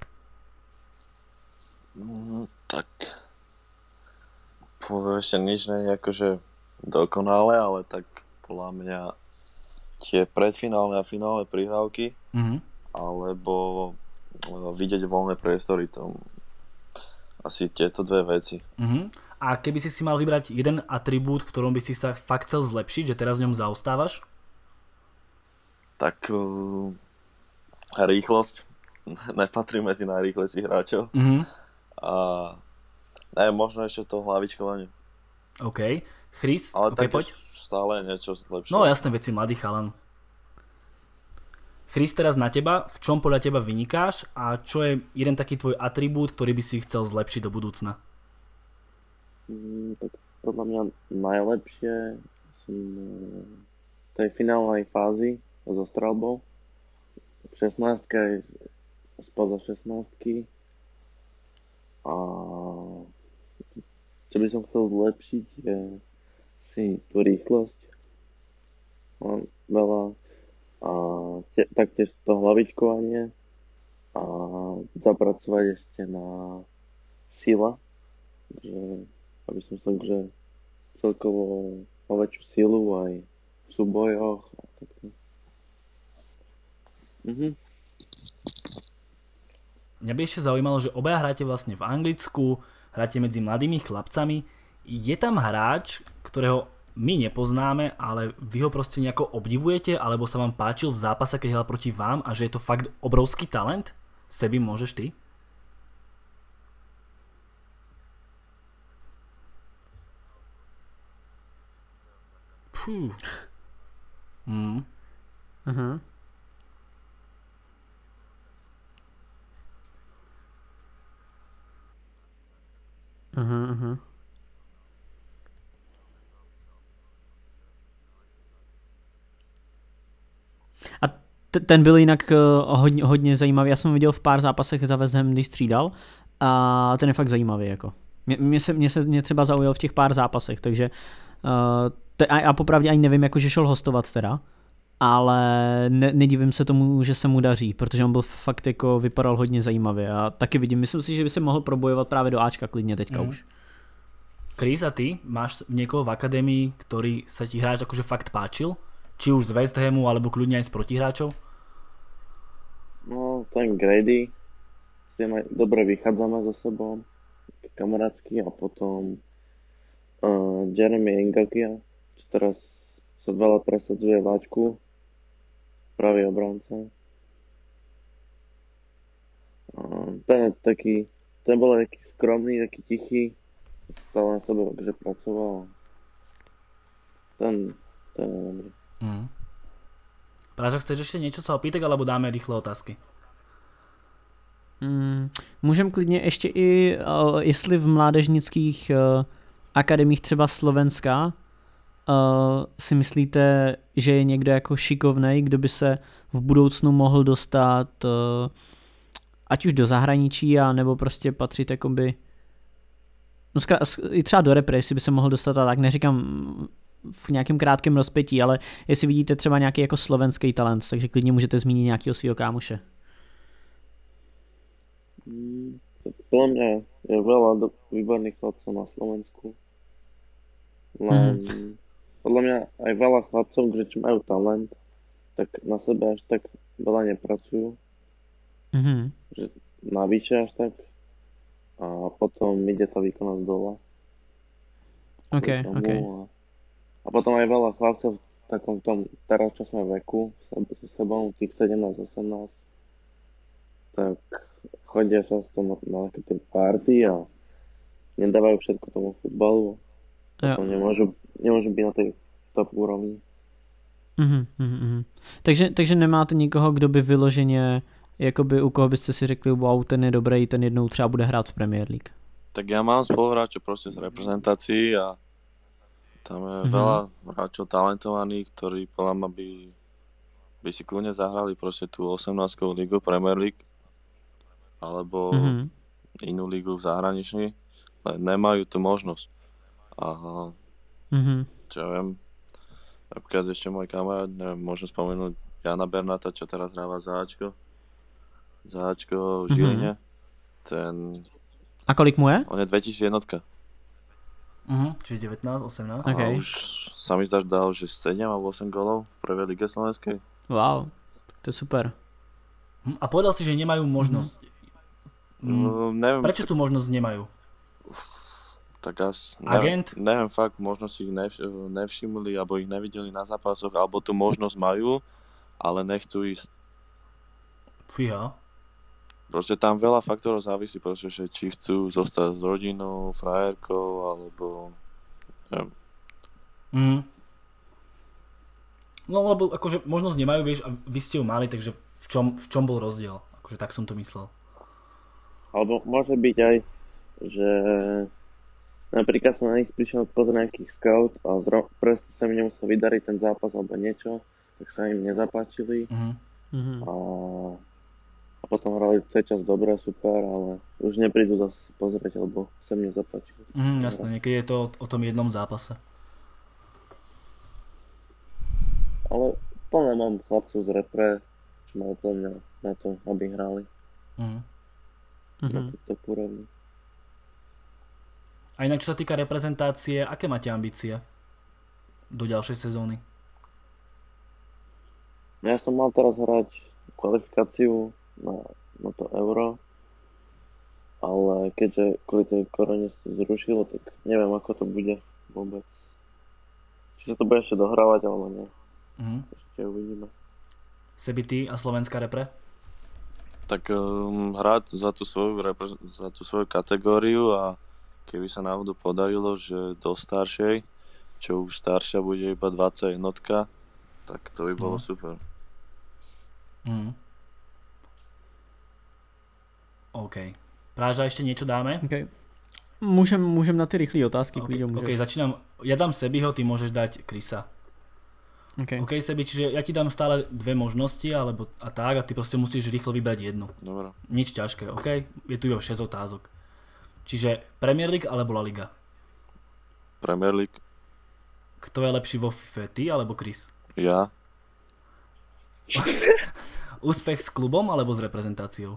Mm, tak ešte nič nie je akože dokonalé, ale tak podľa mňa tie predfinálne a finálne prihrávky mm-hmm. alebo vidieť voľné priestory, to asi tieto dve veci. Uh-huh. A keby si si mal vybrať jeden atribút, v ktorom by si sa fakt chcel zlepšiť, že teraz v ňom zaostávaš? Tak uh, rýchlosť. Nepatrí medzi najrýchlejších hráčov. Uh-huh. A ne, možno ešte to hlavičkovanie. OK. Chris, ale okay, tak poď. Stále niečo zlepšie. No jasné veci, mladý chalan. Chris, teraz na teba, v čom podľa teba vynikáš a čo je jeden taký tvoj atribút, ktorý by si chcel zlepšiť do budúcna? Mm, tak podľa mňa najlepšie som v tej finálnej fázi so strelbou. V šestnástke aj spoza šestnástky. A čo by som chcel zlepšiť je si tú rýchlosť. Mám veľa a te, taktiež to hlavičkovanie a zapracovať ešte na sila, že aby som sa že celkovo o väčšiu silu aj v súbojoch a takto. Mhm. mňa by ešte zaujímalo, že obaja hráte vlastne v Anglicku, hráte medzi mladými chlapcami. Je tam hráč, ktorého my nepoznáme, ale vy ho proste nejako obdivujete, alebo sa vám páčil v zápase, keď hral proti vám a že je to fakt obrovský talent? Sebi, môžeš ty? Fú. Mm. Uh-huh. Uh-huh, uh-huh. A t- ten byl jinak uh, hodně, hodně zajímavý. Já jsem ho viděl v pár zápasech za West Ham, když střídal. A ten je fakt zajímavý. Jako. Mě, mě, se, mě se mě třeba zaujal v těch pár zápasech, takže uh, te, a já popravdě ani nevím, jako, že šel hostovat teda. Ale ne, nedivím se tomu, že se mu daří, protože on byl fakt jako vypadal hodně zajímavě a taky vidím, myslím si, že by se mohl probojovat právě do Ačka klidně teďka mm. už. Chris, a ty máš niekoho v akadémii, ktorý sa ti hráč akože fakt páčil? Či už z West Hamu, alebo kľudne aj z protihráčov? No, ten Grady, s tým aj dobre vychádzame so sebou, kamarátsky, a potom uh, Jeremy Engakia, čo teraz sa veľa presadzuje váčku, pravý obranca. Uh, ten je taký, ten bol taký skromný, taký tichý, stále na sebe takže pracoval. Ten, ten je dobrý. Mm. Práža, chceš ešte niečo sa opýtať, alebo dáme rýchle otázky? Mm, můžem klidně ještě i, uh, jestli v mládežnických uh, akademiích třeba Slovenska uh, si myslíte, že je někdo jako šikovnej, kdo by se v budoucnu mohl dostat uh, ať už do zahraničí, a nebo prostě patřit jakoby no zkra- i třeba do repre, jestli by se mohl dostat, a tak neříkám v nějakém krátkém rozpětí, ale jestli vidíte třeba nějaký jako slovenský talent, takže klidně můžete zmínit nějakého svého kámoše. Mm, podľa mňa je veľa do- výborných chlapcov na Slovensku. Len mm. podľa mňa aj veľa chlapcov, ktorí majú talent, tak na sebe až tak veľa nepracujú. Mm-hmm. Že navyše až tak. A potom ide tá výkonnosť dole. OK, OK. A, a potom aj veľa chlapcov v takom tom teraz, čo sme veku, so sebou, tých sedemnásť osemnásť, tak chodia často na, na také tie party a nedávajú všetko tomu futbalu. Potom nemôžu, nemôžu byť na tej top úrovni. Mm-hmm, mm-hmm. Takže, takže nemáte nikoho, kdo by vyloženě, jakoby u koho byste si řekli, wow, ten je dobrý, ten jednou třeba bude hrát v Premier League? Tak ja mám spoluhráčov proste z reprezentácií a tam je mm-hmm. veľa hráčov talentovaných, ktorí podľa mňa by, by si kľudne zahrali proste tú osemnástkovú ligu Premier League alebo mm-hmm. inú ligu v zahraničí, ale nemajú tú možnosť. A mm-hmm. čo ja viem, napríklad ešte môj kamarát, neviem, môžem spomenúť Jana Bernata, čo teraz hráva za Ačko, za Ačko v Žiline. Mm-hmm. Ten... A kolik mu je? On je dvetisícjednotka. Uh-huh, čiže devätnásť, osemnásť. Okay. A už sa mi zdá, že dal že sedem alebo osem golov v prvej lige slovenskej. Wow, to je super. A povedal si, že nemajú možnosť. Mm. No, neviem, Prečo tú možnosť nemajú? Tak asi, Agent? Neviem, neviem fakt, možno si ich nevš- nevšimli, alebo ich nevideli na zápasoch, alebo tú možnosť majú, ale nechcú ísť. Fíha. Proste tam veľa faktorov závisí, pretože či chcú zostať s rodinou, frajerkou, alebo neviem. Mm. No lebo akože možnosť nemajú, vieš, a vy ste ju mali, takže v čom, v čom bol rozdiel? Akože tak som to myslel. Alebo môže byť aj, že napríklad sa na nich prišiel pozrieť nejaký scout a zro- presne sa mi nemusel vydariť ten zápas alebo niečo, tak sa im nezapáčili. Mm-hmm. A, a potom hrali celý čas dobre, super, ale už neprídu zase pozrieť, lebo sa mi nezapáčili. Mm, jasné, niekedy je to o, o tom jednom zápase. Ale plne mám chlapcov z repre, čo majú plne na to, aby hrali. Mm. Na túto úrovni. A inak, čo sa týka reprezentácie, aké máte ambície do ďalšej sezóny? Ja som mal teraz hrať kvalifikáciu na, na to Euro ale keďže kvôli tej korone sa to zrušilo, tak neviem, ako to bude vôbec. Či sa to bude ešte dohrávať, alebo nie. Mhm. Ešte uvidíme. Sebi ty a slovenská repre? Tak um, hrať za tú, svoju, repre- za tú svoju kategóriu a keby sa náhodou podarilo, že do staršej, čo už staršia bude iba dvadsať jednotka, tak to by bolo No. super. Mhm. OK. Práža, ešte niečo dáme? Okay. Můžem, můžem na ty rychlé otázky, OK, klidně můžeš. OK, začínam. Ja dám Sebiho, ty môžeš dať Krisa. Okay. OK, Sebi, čiže ja ti dám stále dve možnosti, alebo a tak, a ty proste musíš rýchlo vybrať jednu. Dobre. Nič ťažké, OK? Je tu iba šesť otázok. Čiže Premier League alebo La Liga? Premier League. Kto je lepší vo FIFA, ty alebo Chris? Ja. Úspech s klubom alebo s reprezentáciou?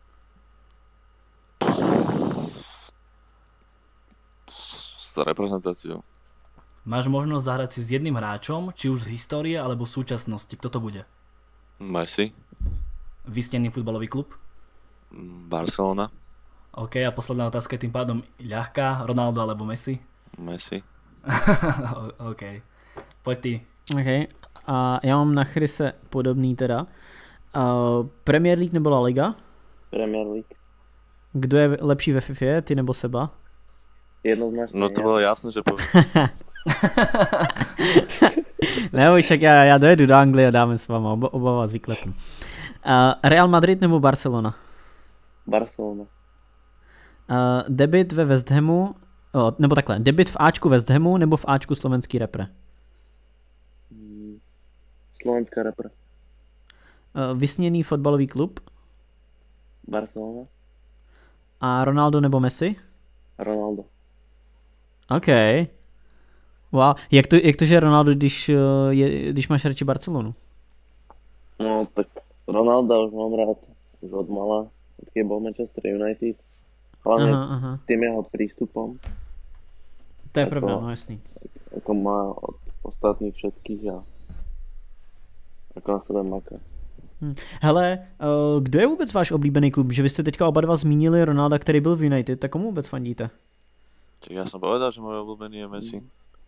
S reprezentáciou. Máš možnosť zahrať si s jedným hráčom, či už z histórie alebo z súčasnosti. Kto to bude? Messi. Vysnený futbalový klub? Barcelona. OK, a posledná otázka je tým pádom ľahká. Ronaldo alebo Messi? Messi. OK. Poď ty. OK. A já mám na Chrise podobný teda. Uh, Premier League nebo La Liga? Premier League. Kdo je lepší ve FIFA, ty nebo Seba? Jednoznačne No to ja. bolo jasné, že poviem. Ne, však já, já dojedu do Anglie a dáme s váma, oba, oba vás vyklepnu. Uh, Real Madrid nebo Barcelona? Barcelona. Uh, debit ve West Hamu, oh, nebo takhle, debit v Ačku West Hamu nebo v Ačku slovenský repre? Mm, Slovenská repre. Uh, vysněný fotbalový klub? Barcelona. A Ronaldo nebo Messi? Ronaldo. OK. Wow. Jak to, jak to že Ronaldo, když, uh, je, když máš radši Barcelonu? No tak Ronalda už mám rád už od mala, keď bol Manchester United. Hlavne Aha, aha. tým jeho prístupom, To je Jako- pravda, no jasný. ako má od ostatných všetkých a ako na sebe maká. Hele, uh, kdo je vůbec váš oblíbený klub? Že vy jste teďka oba dva zmínili Ronalda, který byl v United, tak komu vůbec fandíte? Čiže ja som povedal, že môj obľúbený je Messi.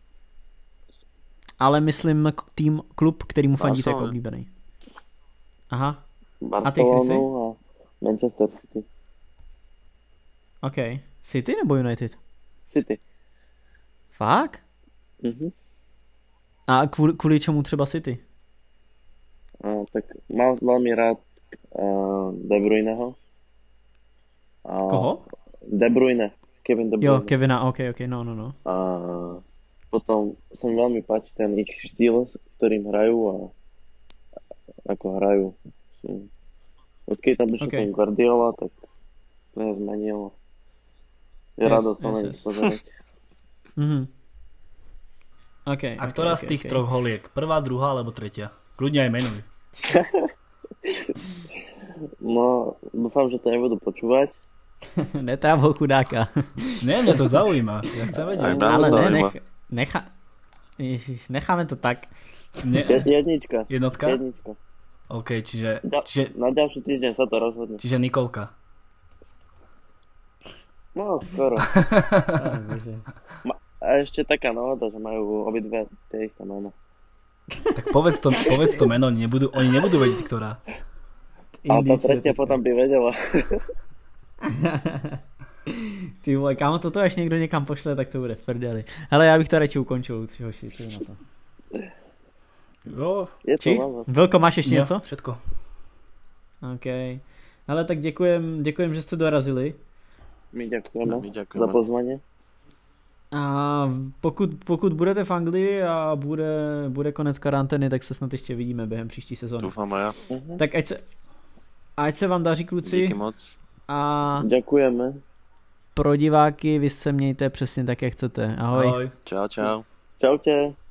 Ale myslím k- tým klub, kterýmu fandíte jako Barcelona. oblíbený. Aha, Barcelonu a Manchester City. OK. City nebo United? City. Fakt? Mhm. A kvůli, kvůli čemu třeba City? A, tak mám veľmi rád uh, De Bruyneho. A Koho? De Bruyne. Kevin De Bruyne. Jo, Kevina, OK, OK, no, no, no. A potom sa mi veľmi páči ten ich štýl, s ktorým hrajú a ako hrajú. Sú- Odkedy tam prišiel Ok. ten Guardiola, tak to nezmenilo. Je Yes, radosť yes, na nich yes. pozerať. Mhm. OK. A ok, ktorá ok, z tých ok. troch holiek? Prvá, druhá alebo tretia? Kľudne aj menuj. No, dúfam, že to nebudú počúvať. Netráv ho chudáka. Ne, mňa to zaujíma. Ja chcem Aj vedieť. mňa to Ale ne, zaujíma. nech, necha, Ježiš, necháme to tak. Ne, Je- Jednička. jednotka? Jednička. OK, čiže, Ďa- čiže, Na ďalší týždeň sa to rozhodne. čiže Nikolka. No, skoro. Bože. A ešte taká náhoda, že majú obidve tie isté meno. Tak povedz to, povedz to meno, nebudú, oni nebudú vedieť, ktorá. Ale tá Indicie tretia teďka. potom by vedela. Ty vole, kámo, toto až někdo někam pošle, tak to bude v prdeli. Hele, já bych to radši ukončil, hoši, co na to. Jo, Je to Či? naozaj. Vilko, máš ještě jo, něco? všetko. OK. Hele, tak děkujem, děkujem, že jste dorazili. My ďakujeme My za ďakujeme. pozvanie. A pokud, pokud budete v Anglii a bude, bude konec karantény, tak se snad ještě vidíme během příští sezóny. Dúfam aj ja. Mhm. Tak ať se, ať se vám daří, kluci. Díky moc. A Ďakujeme. pro diváky vy se mějte přesně tak, jak chcete. Ahoj. Ahoj. Čau, čau. Čaute.